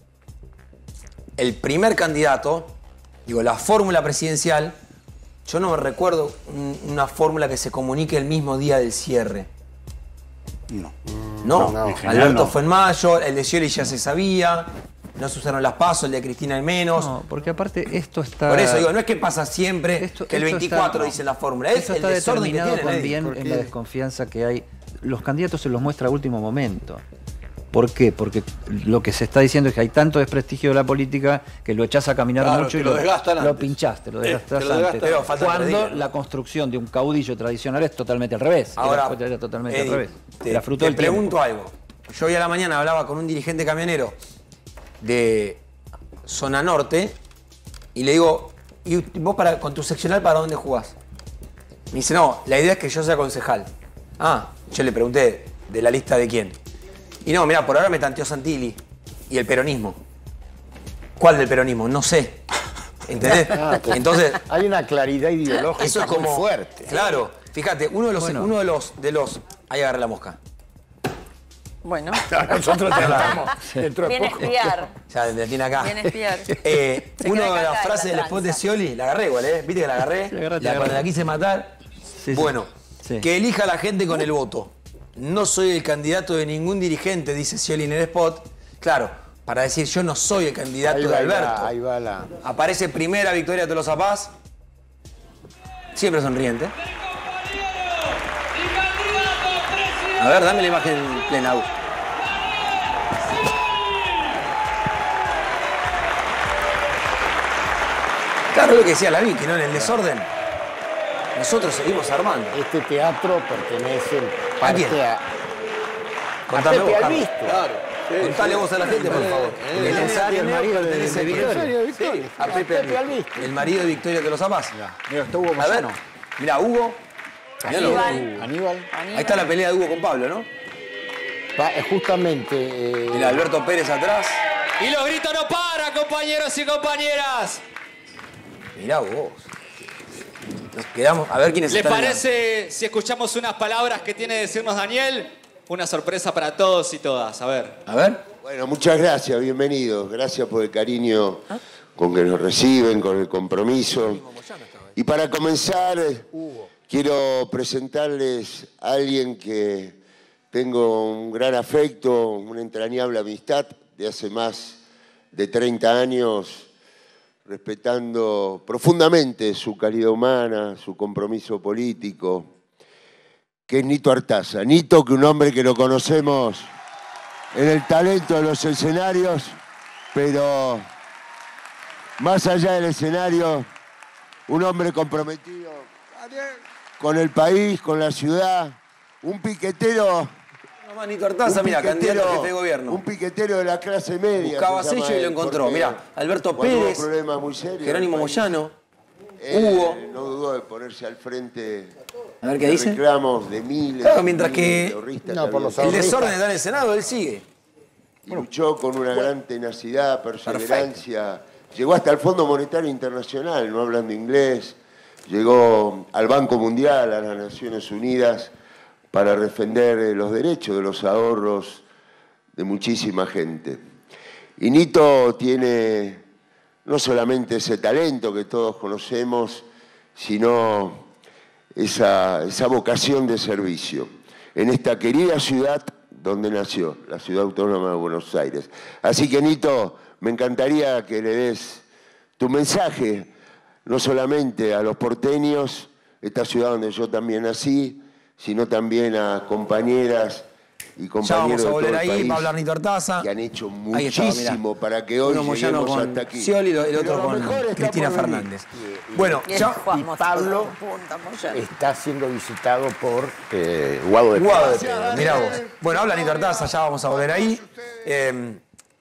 el primer candidato, digo, la fórmula presidencial, yo no me recuerdo un- una fórmula que se comunique el mismo día del cierre. No. No, No, en general Alberto no. fue en mayo, el de Scioli ya se sabía, no se usaron las pasos, el de Cristina al menos. No, porque aparte esto está... Por eso digo, no es que pasa siempre que el esto veinticuatro está- dice la fórmula, es Esto el está desorden que determinado tiene. también Porque- en la desconfianza que hay. Los candidatos se los muestra a último momento. ¿Por qué? Porque lo que se está diciendo es que hay tanto desprestigio de la política que lo echás a caminar Claro, mucho que y lo lo, desgastan lo antes. pinchaste, lo Eh, desgastás que lo antes. desgastan Pero falta Cuando que le digan. la construcción de un caudillo tradicional es totalmente al revés. Ahora, era, era totalmente Eddie, al revés. te, Era fruto te del tiempo. pregunto algo. Yo hoy a la mañana hablaba con un dirigente camionero de Zona Norte y le digo, ¿y vos para, con tu seccional para dónde jugás? Me dice, no, la idea es que yo sea concejal. Ah, yo le pregunté, ¿de la lista de quién? Y no, mirá, por ahora me tanteó Santilli y el peronismo. ¿Cuál del peronismo? No sé. ¿Entendés? Ah, que- Entonces, hay una claridad ideológica eso es como muy fuerte. Claro, fíjate, uno de los, Bueno. uno de los, de los, ahí agarra la mosca. Bueno. Nosotros te hablamos dentro de Viene a poco. espiar. Ya la tiene acá. Viene a espiar. Eh, Se una queda de acá las en frases la del spot de tranza. Scioli, la agarré igual, ¿eh? ¿Viste que la agarré? Sí, agarrate, la, agarrate. cuando la quise matar. Sí, sí. Bueno, Sí. que elija a la gente con el voto. No soy el candidato de ningún dirigente, dice Scioli en el spot. Claro, para decir yo no soy el candidato Ahí de va, Alberto. ahí va la... Aparece primera victoria de Tolosa Paz. Siempre sonriente. A ver, dame la imagen plena, Agus. Claro lo que decía la Vicky, ¿no? En el desorden. Nosotros seguimos armando. Este teatro pertenece en ¿A parte quién? a... Contame a vos, Pepe Carlos. Albisto. Claro. sí, Contale sí. vos a la gente, por favor. El empresario, el marido de, de Victoria. A Pepe Pepe Albisto. Albisto. El marido de Victoria de los Paz. Mira, está Hugo A ver, Moyano. mirá, Hugo. Mirá lo- Aníbal. Aníbal. Ahí está la pelea de Hugo con Pablo, ¿no? Va, eh, justamente... eh, Mirá, Alberto Pérez atrás. Y los gritos no paran, compañeros y compañeras. Mirá vos. Nos quedamos a ver quiénes ¿Les están en la- parece si escuchamos unas palabras que tiene que decirnos Daniel? Una sorpresa para todos y todas. A ver. A ver. Bueno, muchas gracias, bienvenidos. Gracias por el cariño con que nos reciben, con el compromiso. Y para comenzar, quiero presentarles a alguien que tengo un gran afecto, una entrañable amistad de hace más de treinta años, respetando profundamente su calidad humana, su compromiso político, que es Nito Artaza. Nito, que un hombre que lo conocemos en el talento de los escenarios, pero más allá del escenario, un hombre comprometido con el país, con la ciudad, un piquetero. No, Nito Artaza, mira, candidato a jefe de gobierno. Un piquetero de la clase media. Buscaba se llama sello y lo él, encontró. porque Mirá, Alberto cuando hubo Pérez, problemas muy serios, Jerónimo el país, Moyano, él Hugo. no dudó de ponerse al frente. A ver qué de dice. reclamos de miles. Claro, mientras miles que de ahorristas No, que por los habían- el desorden está en el Senado, él sigue. Y luchó con una gran tenacidad, perseverancia, llegó hasta el Fondo Monetario Internacional, no hablando inglés, llegó al Banco Mundial, a las Naciones Unidas, para defender los derechos de los ahorros de muchísima gente. Y Nito tiene no solamente ese talento que todos conocemos, sino esa, esa vocación de servicio en esta querida ciudad donde nació, la Ciudad Autónoma de Buenos Aires. Así que, Nito, me encantaría que le des tu mensaje, no solamente a los porteños, esta ciudad donde yo también nací, sino también a compañeras y compañeros ya vamos a volver de todo el ahí, país va a hablar Nito Artaza. que han hecho muchísimo para que hoy Uno lleguemos con hasta aquí. Scioli y el otro Pero lo con mejor está Cristina por venir. Fernández. Bueno, ya... Y Pablo está siendo visitado por eh, Guado de Guado de Pedro. Pedro, mirá vos. Bueno, habla Nito Artaza, ya vamos a volver ahí. Eh,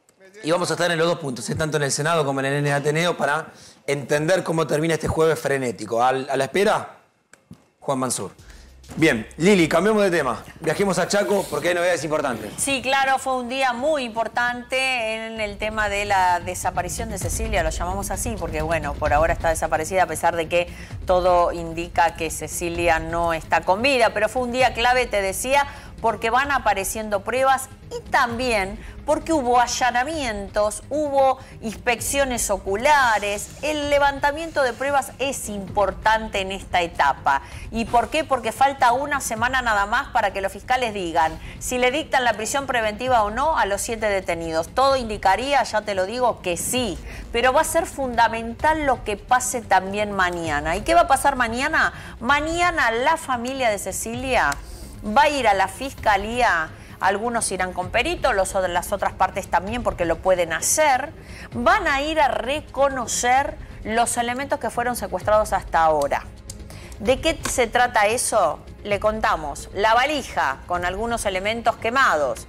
y vamos a estar en los dos puntos, tanto en el Senado como en el N Ateneo, para entender cómo termina este jueves frenético. ¿Al- ¿A la espera? Juan Mansur. Bien, Lili, cambiemos de tema. Viajemos a Chaco porque hay novedades importantes. Sí, claro, fue un día muy importante en el tema de la desaparición de Cecilia, lo llamamos así, porque bueno, por ahora está desaparecida a pesar de que todo indica que Cecilia no está con vida, pero fue un día clave, te decía, porque van apareciendo pruebas y también porque hubo allanamientos, hubo inspecciones oculares. El levantamiento de pruebas es importante en esta etapa. ¿Y por qué? Porque falta una semana nada más para que los fiscales digan si le dictan la prisión preventiva o no a los siete detenidos. Todo indicaría, ya te lo digo, que sí. Pero va a ser fundamental lo que pase también mañana. ¿Y qué va a pasar mañana? Mañana la familia de Cecilia va a ir a la fiscalía. Algunos irán con perito, los, las otras partes también porque lo pueden hacer. Van a ir a reconocer los elementos que fueron secuestrados hasta ahora. ¿De qué se trata eso? Le contamos. La valija con algunos elementos quemados.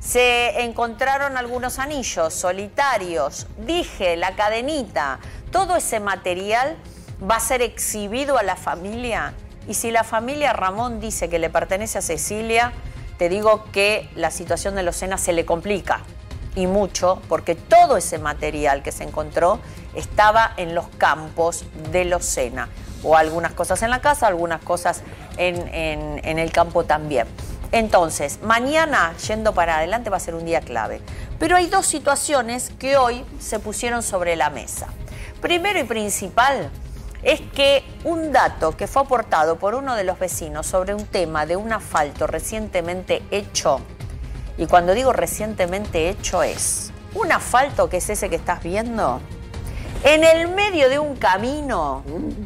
Se encontraron algunos anillos solitarios. Dije, la cadenita. Todo ese material va a ser exhibido a la familia. Y si la familia Ramón dice que le pertenece a Cecilia, te digo que la situación de Losena se le complica. Y mucho, porque todo ese material que se encontró estaba en los campos de Losena. O algunas cosas en la casa, algunas cosas en, en, en el campo también. Entonces, mañana, yendo para adelante, va a ser un día clave. Pero hay dos situaciones que hoy se pusieron sobre la mesa. Primero y principal es que un dato que fue aportado por uno de los vecinos sobre un tema de un asfalto recientemente hecho, y cuando digo recientemente hecho es un asfalto que es ese que estás viendo, en el medio de un camino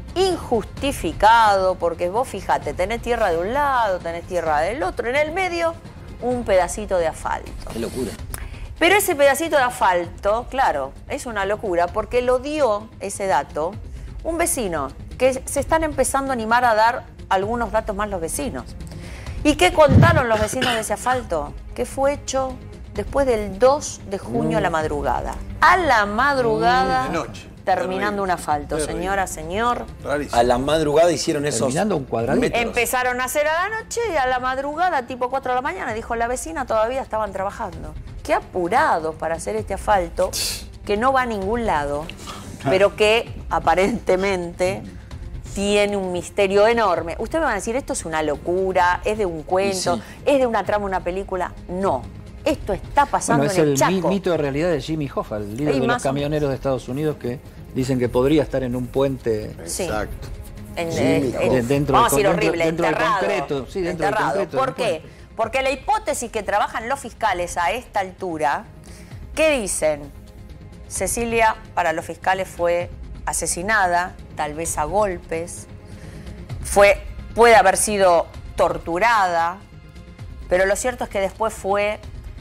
injustificado, porque vos fíjate, tenés tierra de un lado, tenés tierra del otro, en el medio un pedacito de asfalto. Qué locura. Pero ese pedacito de asfalto, claro, es una locura porque lo dio ese dato un vecino, que se están empezando a animar a dar algunos datos más los vecinos. ¿Y qué contaron los vecinos de ese asfalto? Que fue hecho después del dos de junio a la madrugada. A la madrugada, De noche. terminando un asfalto. Señora, señor. A la madrugada hicieron esos... Terminando un cuadradito. Empezaron a hacer a la noche y a la madrugada, tipo cuatro de la mañana, dijo la vecina, todavía estaban trabajando. Qué apurados para hacer este asfalto, que no va a ningún lado, pero que aparentemente tiene un misterio enorme. Ustedes me van a decir, esto es una locura, es de un cuento, sí. es de una trama, una película. No, esto está pasando Bueno, es en el, el Chaco. mi- mito de realidad de Jimmy Hoffa, el líder Y de más los o- camioneros de Estados Unidos, que dicen que podría estar en un puente. Sí. Exacto. En, Jimmy eh, Hoffa. en- Dentro vamos a del decir con- dentro- horrible, dentro del enterrado. concreto, sí, dentro del enterrado. concreto ¿Por del qué? Porque la hipótesis que trabajan los fiscales a esta altura, ¿qué dicen? Cecilia, para los fiscales, fue asesinada, tal vez a golpes, fue, puede haber sido torturada, pero lo cierto es que después fue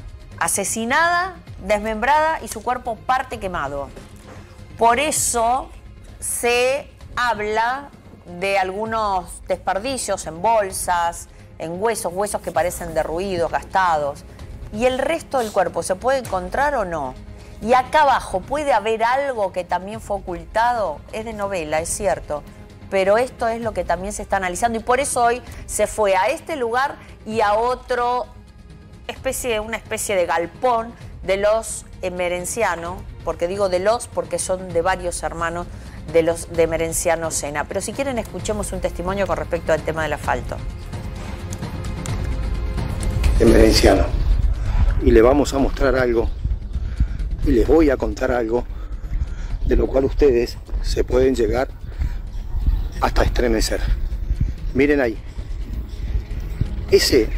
asesinada, desmembrada y su cuerpo parte quemado. Por eso se habla de algunos desperdicios en bolsas, en huesos, huesos que parecen derruidos, gastados. ¿Y el resto del cuerpo se puede encontrar o no? Y acá abajo, ¿puede haber algo que también fue ocultado? Es de novela, es cierto, pero esto es lo que también se está analizando y por eso hoy se fue a este lugar y a otro, especie, una especie de galpón de los Merenciano, porque digo de los, porque son de varios hermanos de los de Merenciano Sena. Pero si quieren, escuchemos un testimonio con respecto al tema del asfalto. De Merenciano. Y le vamos a mostrar algo, y les voy a contar algo, de lo cual ustedes se pueden llegar hasta estremecer. Miren ahí. Ese,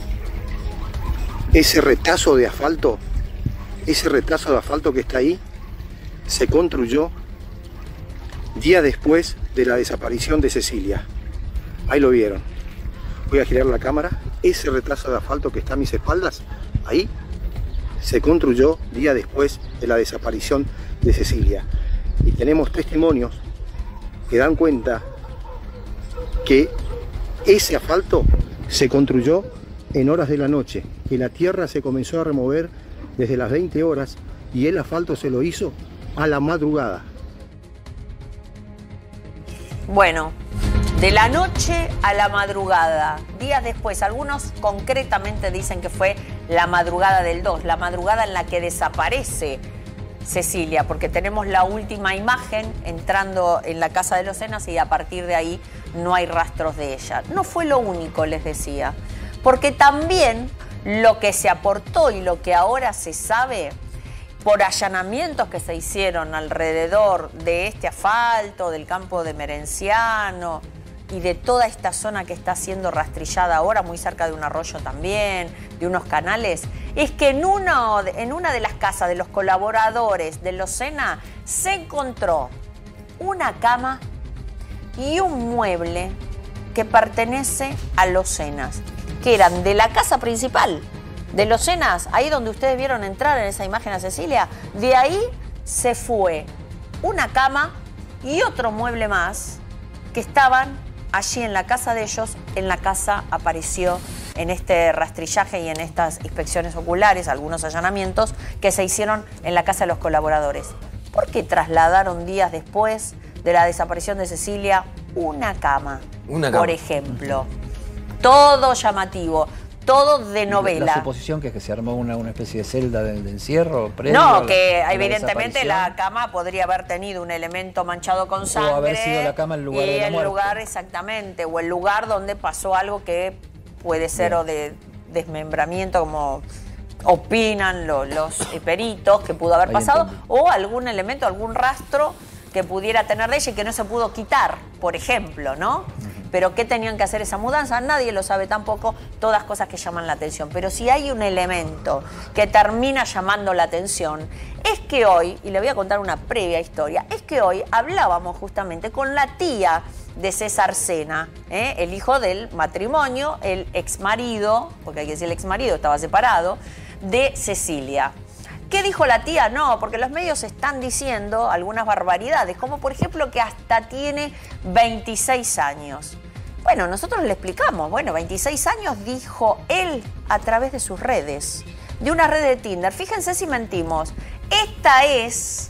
ese retazo de asfalto, ese retazo de asfalto que está ahí, se construyó día después de la desaparición de Cecilia. Ahí lo vieron. Voy a girar la cámara. Ese retraso de asfalto que está a mis espaldas, ahí, se construyó día después de la desaparición de Cecilia. Y tenemos testimonios que dan cuenta que ese asfalto se construyó en horas de la noche, que la tierra se comenzó a remover desde las veinte horas y el asfalto se lo hizo a la madrugada. Bueno, de la noche a la madrugada, días después, algunos concretamente dicen que fue la madrugada del dos, la madrugada en la que desaparece Cecilia, porque tenemos la última imagen entrando en la casa de los Senas y a partir de ahí no hay rastros de ella. No fue lo único, les decía, porque también lo que se aportó y lo que ahora se sabe por allanamientos que se hicieron alrededor de este asfalto, del campo de Merenciano y de toda esta zona que está siendo rastrillada ahora, muy cerca de un arroyo también, de unos canales, es que en, uno, en una de las casas de los colaboradores de los Sena se encontró una cama y un mueble que pertenece a los Senas, que eran de la casa principal de los Senas, ahí donde ustedes vieron entrar en esa imagen a Cecilia. De ahí se fue una cama y otro mueble más que estaban allí en la casa de ellos. En la casa apareció en este rastrillaje y en estas inspecciones oculares, algunos allanamientos que se hicieron en la casa de los colaboradores. ¿Por qué trasladaron días después de la desaparición de Cecilia una cama? Una cama. Por ejemplo. Todo llamativo. Todo de novela. La suposición que es que se armó una, una especie de celda de, de encierro. No, que la, evidentemente la, la cama podría haber tenido un elemento manchado con sangre. O haber sido la cama el lugar y de la el muerte. lugar, exactamente, o el lugar donde pasó algo que puede ser Bien. o de desmembramiento, como opinan los, los peritos, que pudo haber Ahí pasado, entendí. o algún elemento, algún rastro que pudiera tener de ella y que no se pudo quitar, por ejemplo, ¿no? Uh-huh. Pero ¿qué tenían que hacer esa mudanza? Nadie lo sabe tampoco, todas cosas que llaman la atención. Pero si hay un elemento que termina llamando la atención, es que hoy, y le voy a contar una previa historia, es que hoy hablábamos justamente con la tía de César Sena, ¿eh? el hijo del matrimonio, el exmarido, porque hay que decir el exmarido, estaba separado, de Cecilia. ¿Qué dijo la tía? No, porque los medios están diciendo algunas barbaridades, como por ejemplo que hasta tiene veintiséis años. Bueno, nosotros le explicamos, bueno, veintiséis años dijo él a través de sus redes, de una red de Tinder. Fíjense si mentimos, esta es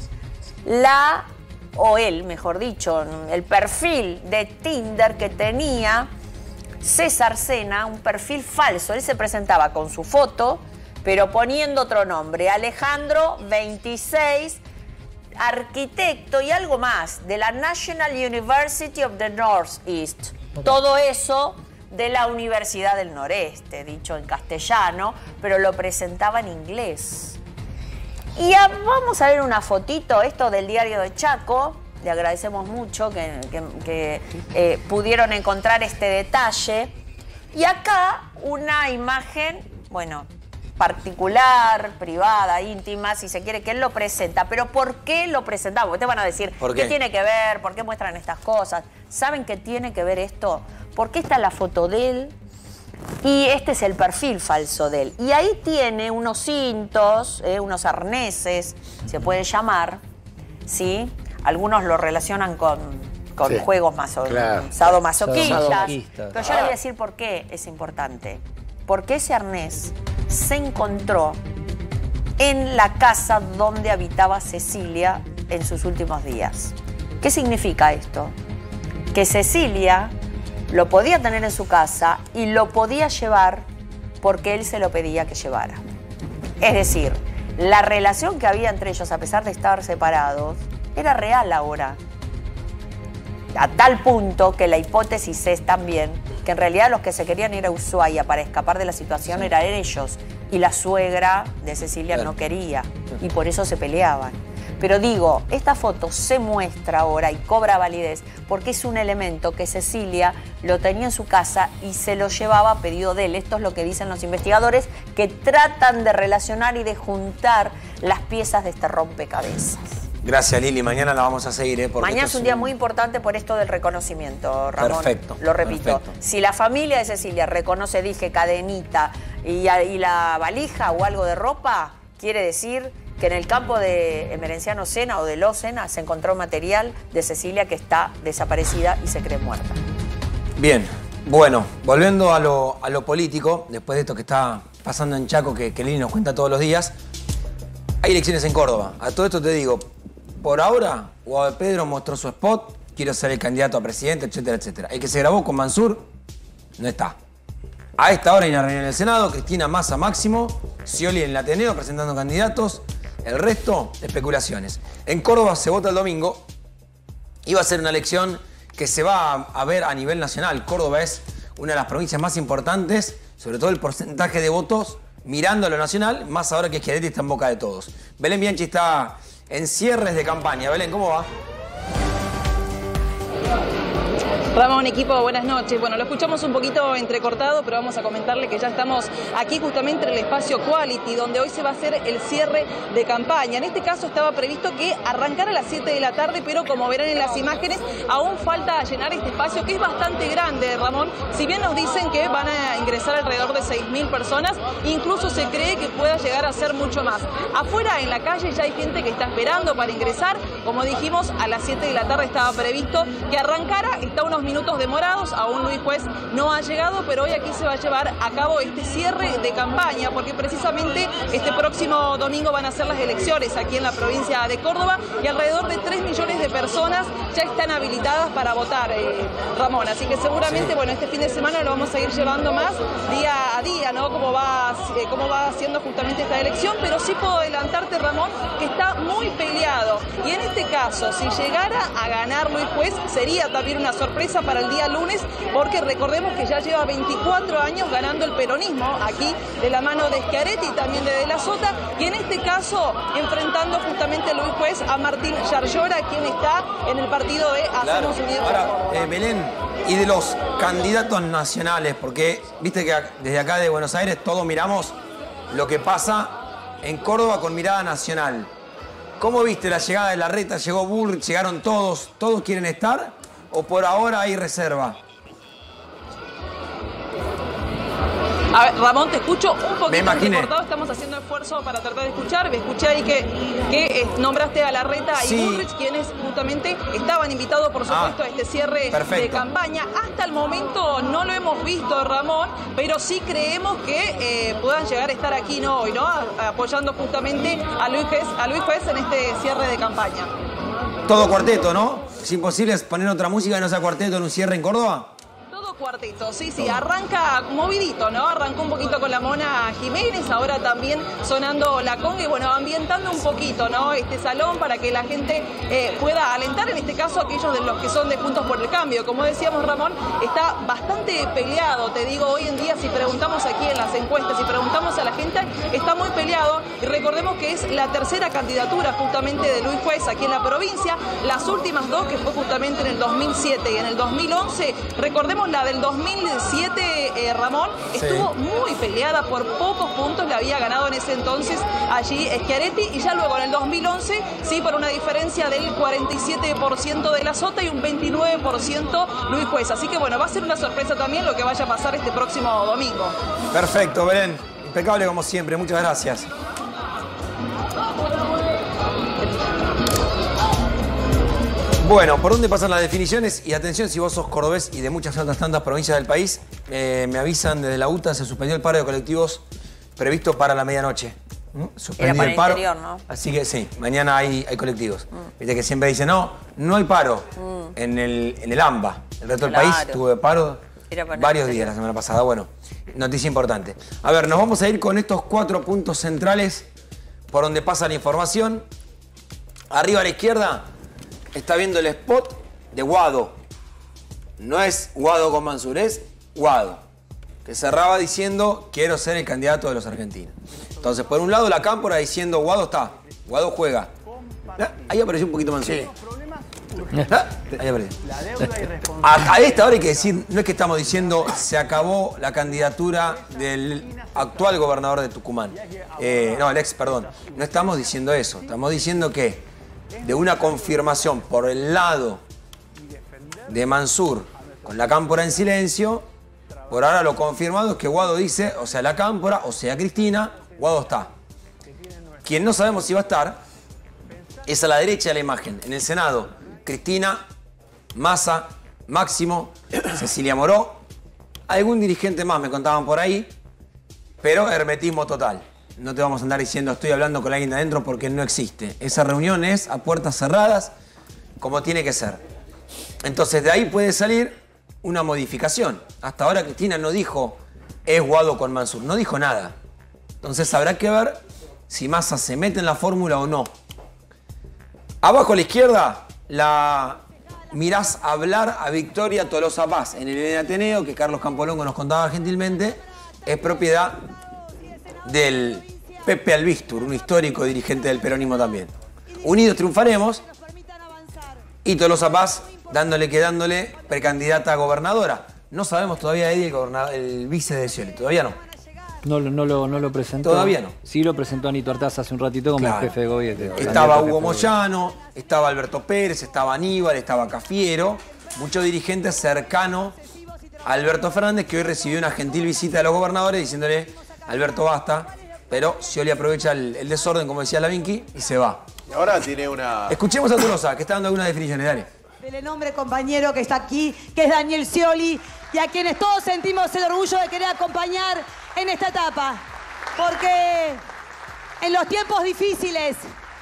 la, o él, mejor dicho, el perfil de Tinder que tenía César Sena, un perfil falso. Él se presentaba con su foto, pero poniendo otro nombre, Alejandro, veintiséis, arquitecto y algo más, de la National University of the Northeast. Okay. Todo eso de la Universidad del Noreste, dicho en castellano, pero lo presentaba en inglés. Y a, vamos a ver una fotito, esto del diario de Chaco. Le agradecemos mucho que, que, que eh, pudieron encontrar este detalle. Y acá una imagen, bueno, particular, privada, íntima, si se quiere, que él lo presenta. Pero ¿por qué lo presentaba? Ustedes van a decir, ¿Por qué? ¿qué tiene que ver? ¿Por qué muestran estas cosas? ¿Saben qué tiene que ver esto? Porque esta es la foto de él y este es el perfil falso de él. Y ahí tiene unos cintos, eh, unos arneses, se puede llamar, ¿sí? Algunos lo relacionan con, con sí. juegos maso claro. sadomasoquistas. Sadomasoquistas. Pero yo ah. les voy a decir por qué es importante. Porque ese arnés se encontró en la casa donde habitaba Cecilia en sus últimos días. ¿Qué significa esto? Que Cecilia lo podía tener en su casa y lo podía llevar porque él se lo pedía que llevara. Es decir, la relación que había entre ellos, a pesar de estar separados, era real ahora. A tal punto que la hipótesis es también que en realidad los que se querían ir a Ushuaia para escapar de la situación sí. eran ellos. Y la suegra de Cecilia claro. no quería. Y por eso se peleaban. Pero digo, esta foto se muestra ahora y cobra validez porque es un elemento que Cecilia lo tenía en su casa y se lo llevaba a pedido de él. Esto es lo que dicen los investigadores que tratan de relacionar y de juntar las piezas de este rompecabezas. Gracias, Lili. Mañana la vamos a seguir. ¿eh? Porque Mañana es un día muy importante por esto del reconocimiento, Ramón. Perfecto. Lo repito. Perfecto. Si la familia de Cecilia reconoce, dije, cadenita y, y la valija o algo de ropa, quiere decir que en el campo de Emerenciano Sena o de Los Sena se encontró material de Cecilia que está desaparecida y se cree muerta. Bien. Bueno, volviendo a lo, a lo político, después de esto que está pasando en Chaco, que, que Lili nos cuenta todos los días, hay elecciones en Córdoba. A todo esto te digo, por ahora, Guado Pedro mostró su spot, quiero ser el candidato a presidente, etcétera, etcétera. El que se grabó con Mansur no está. A esta hora hay una reunión en el Senado, Cristina Massa Máximo, Scioli en el Ateneo presentando candidatos, el resto, especulaciones. En Córdoba se vota el domingo y va a ser una elección que se va a ver a nivel nacional. Córdoba es una de las provincias más importantes, sobre todo el porcentaje de votos mirando a lo nacional, más ahora que Schiaretti está en boca de todos. Belén Bianchi está en cierres de campaña. Belén, ¿cómo va? Ramón, equipo, buenas noches. Bueno, lo escuchamos un poquito entrecortado, pero vamos a comentarle que ya estamos aquí justamente en el espacio Quality, donde hoy se va a hacer el cierre de campaña. En este caso estaba previsto que arrancara a las siete de la tarde, pero como verán en las imágenes, aún falta llenar este espacio, que es bastante grande, Ramón. Si bien nos dicen que van a ingresar alrededor de seis mil personas, incluso se cree que pueda llegar a ser mucho más. Afuera, en la calle, ya hay gente que está esperando para ingresar. Como dijimos, a las siete de la tarde estaba previsto que arrancara, está unos minutos demorados, aún Luis Juez no ha llegado, pero hoy aquí se va a llevar a cabo este cierre de campaña, porque precisamente este próximo domingo van a ser las elecciones aquí en la provincia de Córdoba y alrededor de tres millones de personas ya están habilitadas para votar, eh, Ramón. Así que seguramente, sí. bueno, este fin de semana lo vamos a ir llevando más día a día, ¿no? Cómo va, eh, cómo va haciendo justamente esta elección, pero sí puedo adelantarte, Ramón, que está muy peleado. Y en este caso, si llegara a ganar Luis Juez, sería también una sorpresa para el día lunes, porque recordemos que ya lleva veinticuatro años ganando el peronismo aquí de la mano de Schiaretti y también de De la Sota, y en este caso enfrentando justamente a Luis Juez a Martín Yarlora, quien está en el partido de Hacemos claro. Unidos. Ahora, eh, Belén, y de los candidatos nacionales, porque viste que desde acá de Buenos Aires todos miramos lo que pasa en Córdoba con mirada nacional. ¿Cómo viste la llegada de Larreta? Llegó Bull, llegaron todos, ¿todos quieren estar? ¿O por ahora hay reserva? A ver, Ramón, te escucho un poquito cortado, estamos haciendo esfuerzo para tratar de escuchar. Me escuché ahí que, que eh, nombraste a Larreta sí. y Bullrich, quienes justamente estaban invitados, por supuesto, ah, a este cierre perfecto. de campaña. Hasta el momento no lo hemos visto, Ramón, pero sí creemos que eh, puedan llegar a estar aquí no hoy, ¿no? A, apoyando justamente a Luis Juez, a Luis Juez en este cierre de campaña. Todo cuarteto, ¿no? ¿Es imposible poner otra música que no sea cuarteto en un cierre en Córdoba? Todo cuarteto, sí, sí, arranca movidito, ¿no? Arrancó un poquito con la Mona Jiménez, ahora también sonando la conga y bueno, ambientando un poquito, ¿no? Este salón para que la gente eh, pueda alentar, en este caso aquellos de los que son de Juntos por el Cambio. Como decíamos, Ramón, está bastante peleado, te digo, hoy en día si preguntamos aquí en las encuestas, si preguntamos a la gente, está muy peleado y recordemos que es la tercera candidatura justamente de Luis Juez aquí en la provincia, las últimas dos que fue justamente en el dos mil siete y en el dos mil once, recordemos la del dos mil siete, eh, Ramón, estuvo sí. muy peleada, por pocos puntos la había ganado en ese entonces allí Schiaretti y ya luego en el dos mil once, sí, por una diferencia del cuarenta y siete por ciento de la Sota y un veintinueve por ciento Luis Juez. Así que bueno, va a ser una sorpresa también lo que vaya a pasar este próximo domingo. Perfecto, Belén. Impecable como siempre. Muchas gracias. Bueno, ¿por dónde pasan las definiciones? Y atención, si vos sos cordobés y de muchas otras tantas provincias del país, eh, me avisan desde la U T A, se suspendió el paro de colectivos previsto para la medianoche. ¿Mm? Suspendido el paro. Interior, ¿no? Así que sí, mañana hay, hay colectivos. Mm. Viste que siempre dicen, no, no hay paro mm. en, el, en el AMBA. El resto claro. del país tuvo paro varios días la semana pasada. Bueno, noticia importante. A ver, nos vamos a ir con estos cuatro puntos centrales por donde pasa la información. Arriba a la izquierda está viendo el spot de Guado. No es Guado con Mansur, es Guado, que cerraba diciendo quiero ser el candidato de los argentinos. Entonces, por un lado la cámpora diciendo Guado está, Guado juega. Ahí apareció un poquito Mansur. Sí. ¿Ah? Ahí apareció. A, a esta hora hay que decir, no es que estamos diciendo se acabó la candidatura del actual gobernador de Tucumán. Eh, no, el ex, perdón. No estamos diciendo eso. Estamos diciendo que de una confirmación por el lado de Mansur con la cámpora en silencio, por ahora lo confirmado es que Guado dice, o sea, la cámpora, o sea, Cristina, Guado está. Quien no sabemos si va a estar es a la derecha de la imagen. En el Senado, Cristina, Massa, Máximo, Cecilia Moró, algún dirigente más me contaban por ahí, pero hermetismo total. No te vamos a andar diciendo estoy hablando con alguien de adentro porque no existe. Esa reunión es a puertas cerradas, como tiene que ser. Entonces de ahí puede salir una modificación. Hasta ahora Cristina no dijo es Guado con Mansur, no dijo nada. Entonces habrá que ver si Massa se mete en la fórmula o no. Abajo a la izquierda la mirás hablar a Victoria Tolosa Paz en el Ateneo, que Carlos Campolongo nos contaba gentilmente, es propiedad del Pepe Albistur, un histórico dirigente del peronismo también. Unidos triunfaremos y Tolosa Paz dándole que dándole precandidata a gobernadora. No sabemos todavía Eddie, el, el vice de Scioli, todavía no. No, no, lo, no lo presentó. Todavía no. Sí lo presentó Anito Artaza hace un ratito como Claro. jefe de gobierno. Estaba Hugo Moyano, estaba Alberto Pérez, estaba Aníbal, estaba Cafiero, muchos dirigentes cercanos a Alberto Fernández, que hoy recibió una gentil visita de los gobernadores diciéndole, Alberto, basta, pero Scioli aprovecha el, el desorden, como decía Lavinki, y se va. Y ahora tiene una... Escuchemos a Tolosa, que está dando algunas definiciones, dale. Del enorme compañero que está aquí, que es Daniel Scioli, y a quienes todos sentimos el orgullo de querer acompañar en esta etapa. Porque en los tiempos difíciles,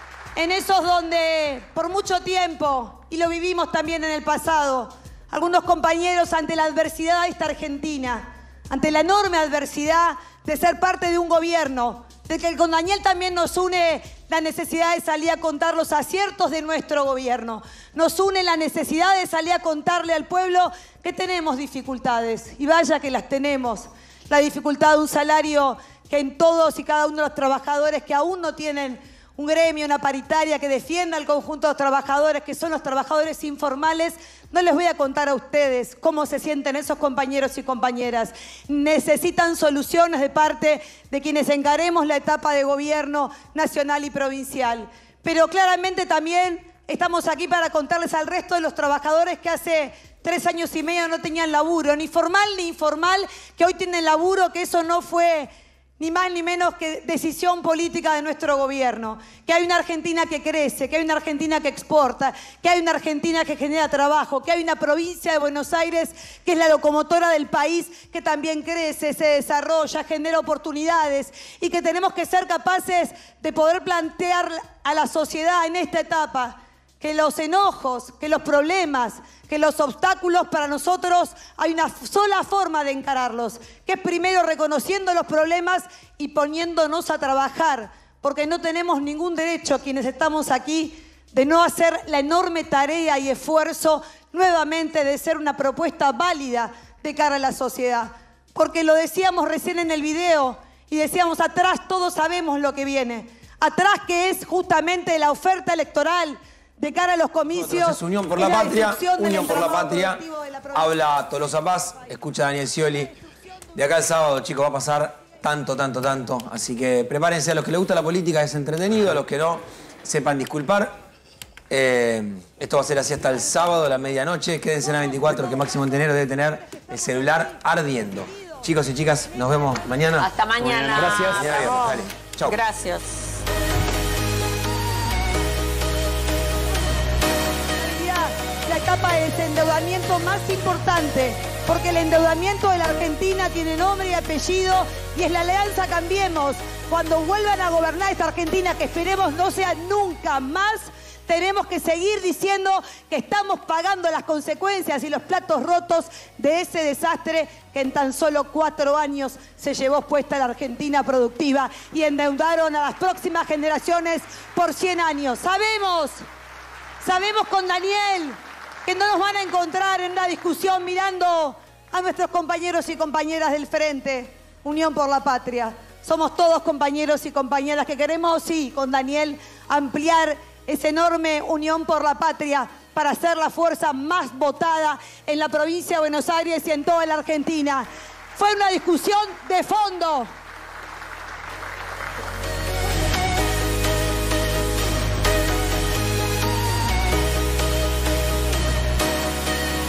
en esos donde por mucho tiempo, y lo vivimos también en el pasado, algunos compañeros ante la adversidad de esta Argentina, ante la enorme adversidad de ser parte de un gobierno, de que con Daniel también nos une la necesidad de salir a contar los aciertos de nuestro gobierno. Nos une la necesidad de salir a contarle al pueblo que tenemos dificultades. Y vaya que las tenemos. La dificultad de un salario que en todos y cada uno de los trabajadores que aún no tienen un gremio, una paritaria que defienda al conjunto de los trabajadores, que son los trabajadores informales, no les voy a contar a ustedes cómo se sienten esos compañeros y compañeras. Necesitan soluciones de parte de quienes encaremos la etapa de gobierno nacional y provincial. Pero claramente también estamos aquí para contarles al resto de los trabajadores que hace tres años y medio no tenían laburo, ni formal ni informal, que hoy tienen laburo, que eso no fue ni más ni menos que decisión política de nuestro gobierno. Que hay una Argentina que crece, que hay una Argentina que exporta, que hay una Argentina que genera trabajo, que hay una provincia de Buenos Aires que es la locomotora del país, que también crece, se desarrolla, genera oportunidades y que tenemos que ser capaces de poder plantear a la sociedad en esta etapa que los enojos, que los problemas, que los obstáculos para nosotros hay una sola forma de encararlos, que es primero reconociendo los problemas y poniéndonos a trabajar, porque no tenemos ningún derecho quienes estamos aquí de no hacer la enorme tarea y esfuerzo nuevamente de ser una propuesta válida de cara a la sociedad. Porque lo decíamos recién en el video y decíamos atrás todos sabemos lo que viene, atrás que es justamente la oferta electoral de cara a los comicios. Entonces, Unión por la, la Patria, Unión por la Patria, la habla Tolosa Paz, escucha a Daniel Scioli. De acá al sábado, chicos, va a pasar tanto, tanto, tanto. Así que prepárense, a los que les gusta la política es entretenido, a los que no, sepan disculpar. Eh, esto va a ser así hasta el sábado, a la medianoche. Quédense en la veinticuatro, que Máximo Montenegro debe tener el celular ardiendo. Chicos y chicas, nos vemos mañana. Hasta mañana. Gracias. Mañana viernes, dale. Chau. Gracias. La etapa de desendeudamiento más importante, porque el endeudamiento de la Argentina tiene nombre y apellido y es la Alianza Cambiemos. Cuando vuelvan a gobernar esta Argentina, que esperemos no sea nunca más, tenemos que seguir diciendo que estamos pagando las consecuencias y los platos rotos de ese desastre que en tan solo cuatro años se llevó puesta la Argentina productiva y endeudaron a las próximas generaciones por cien años. Sabemos, sabemos con Daniel que no nos van a encontrar en una discusión mirando a nuestros compañeros y compañeras del Frente, Unión por la Patria. Somos todos compañeros y compañeras que queremos, sí, con Daniel, ampliar esa enorme Unión por la Patria para ser la fuerza más votada en la provincia de Buenos Aires y en toda la Argentina. Fue una discusión de fondo.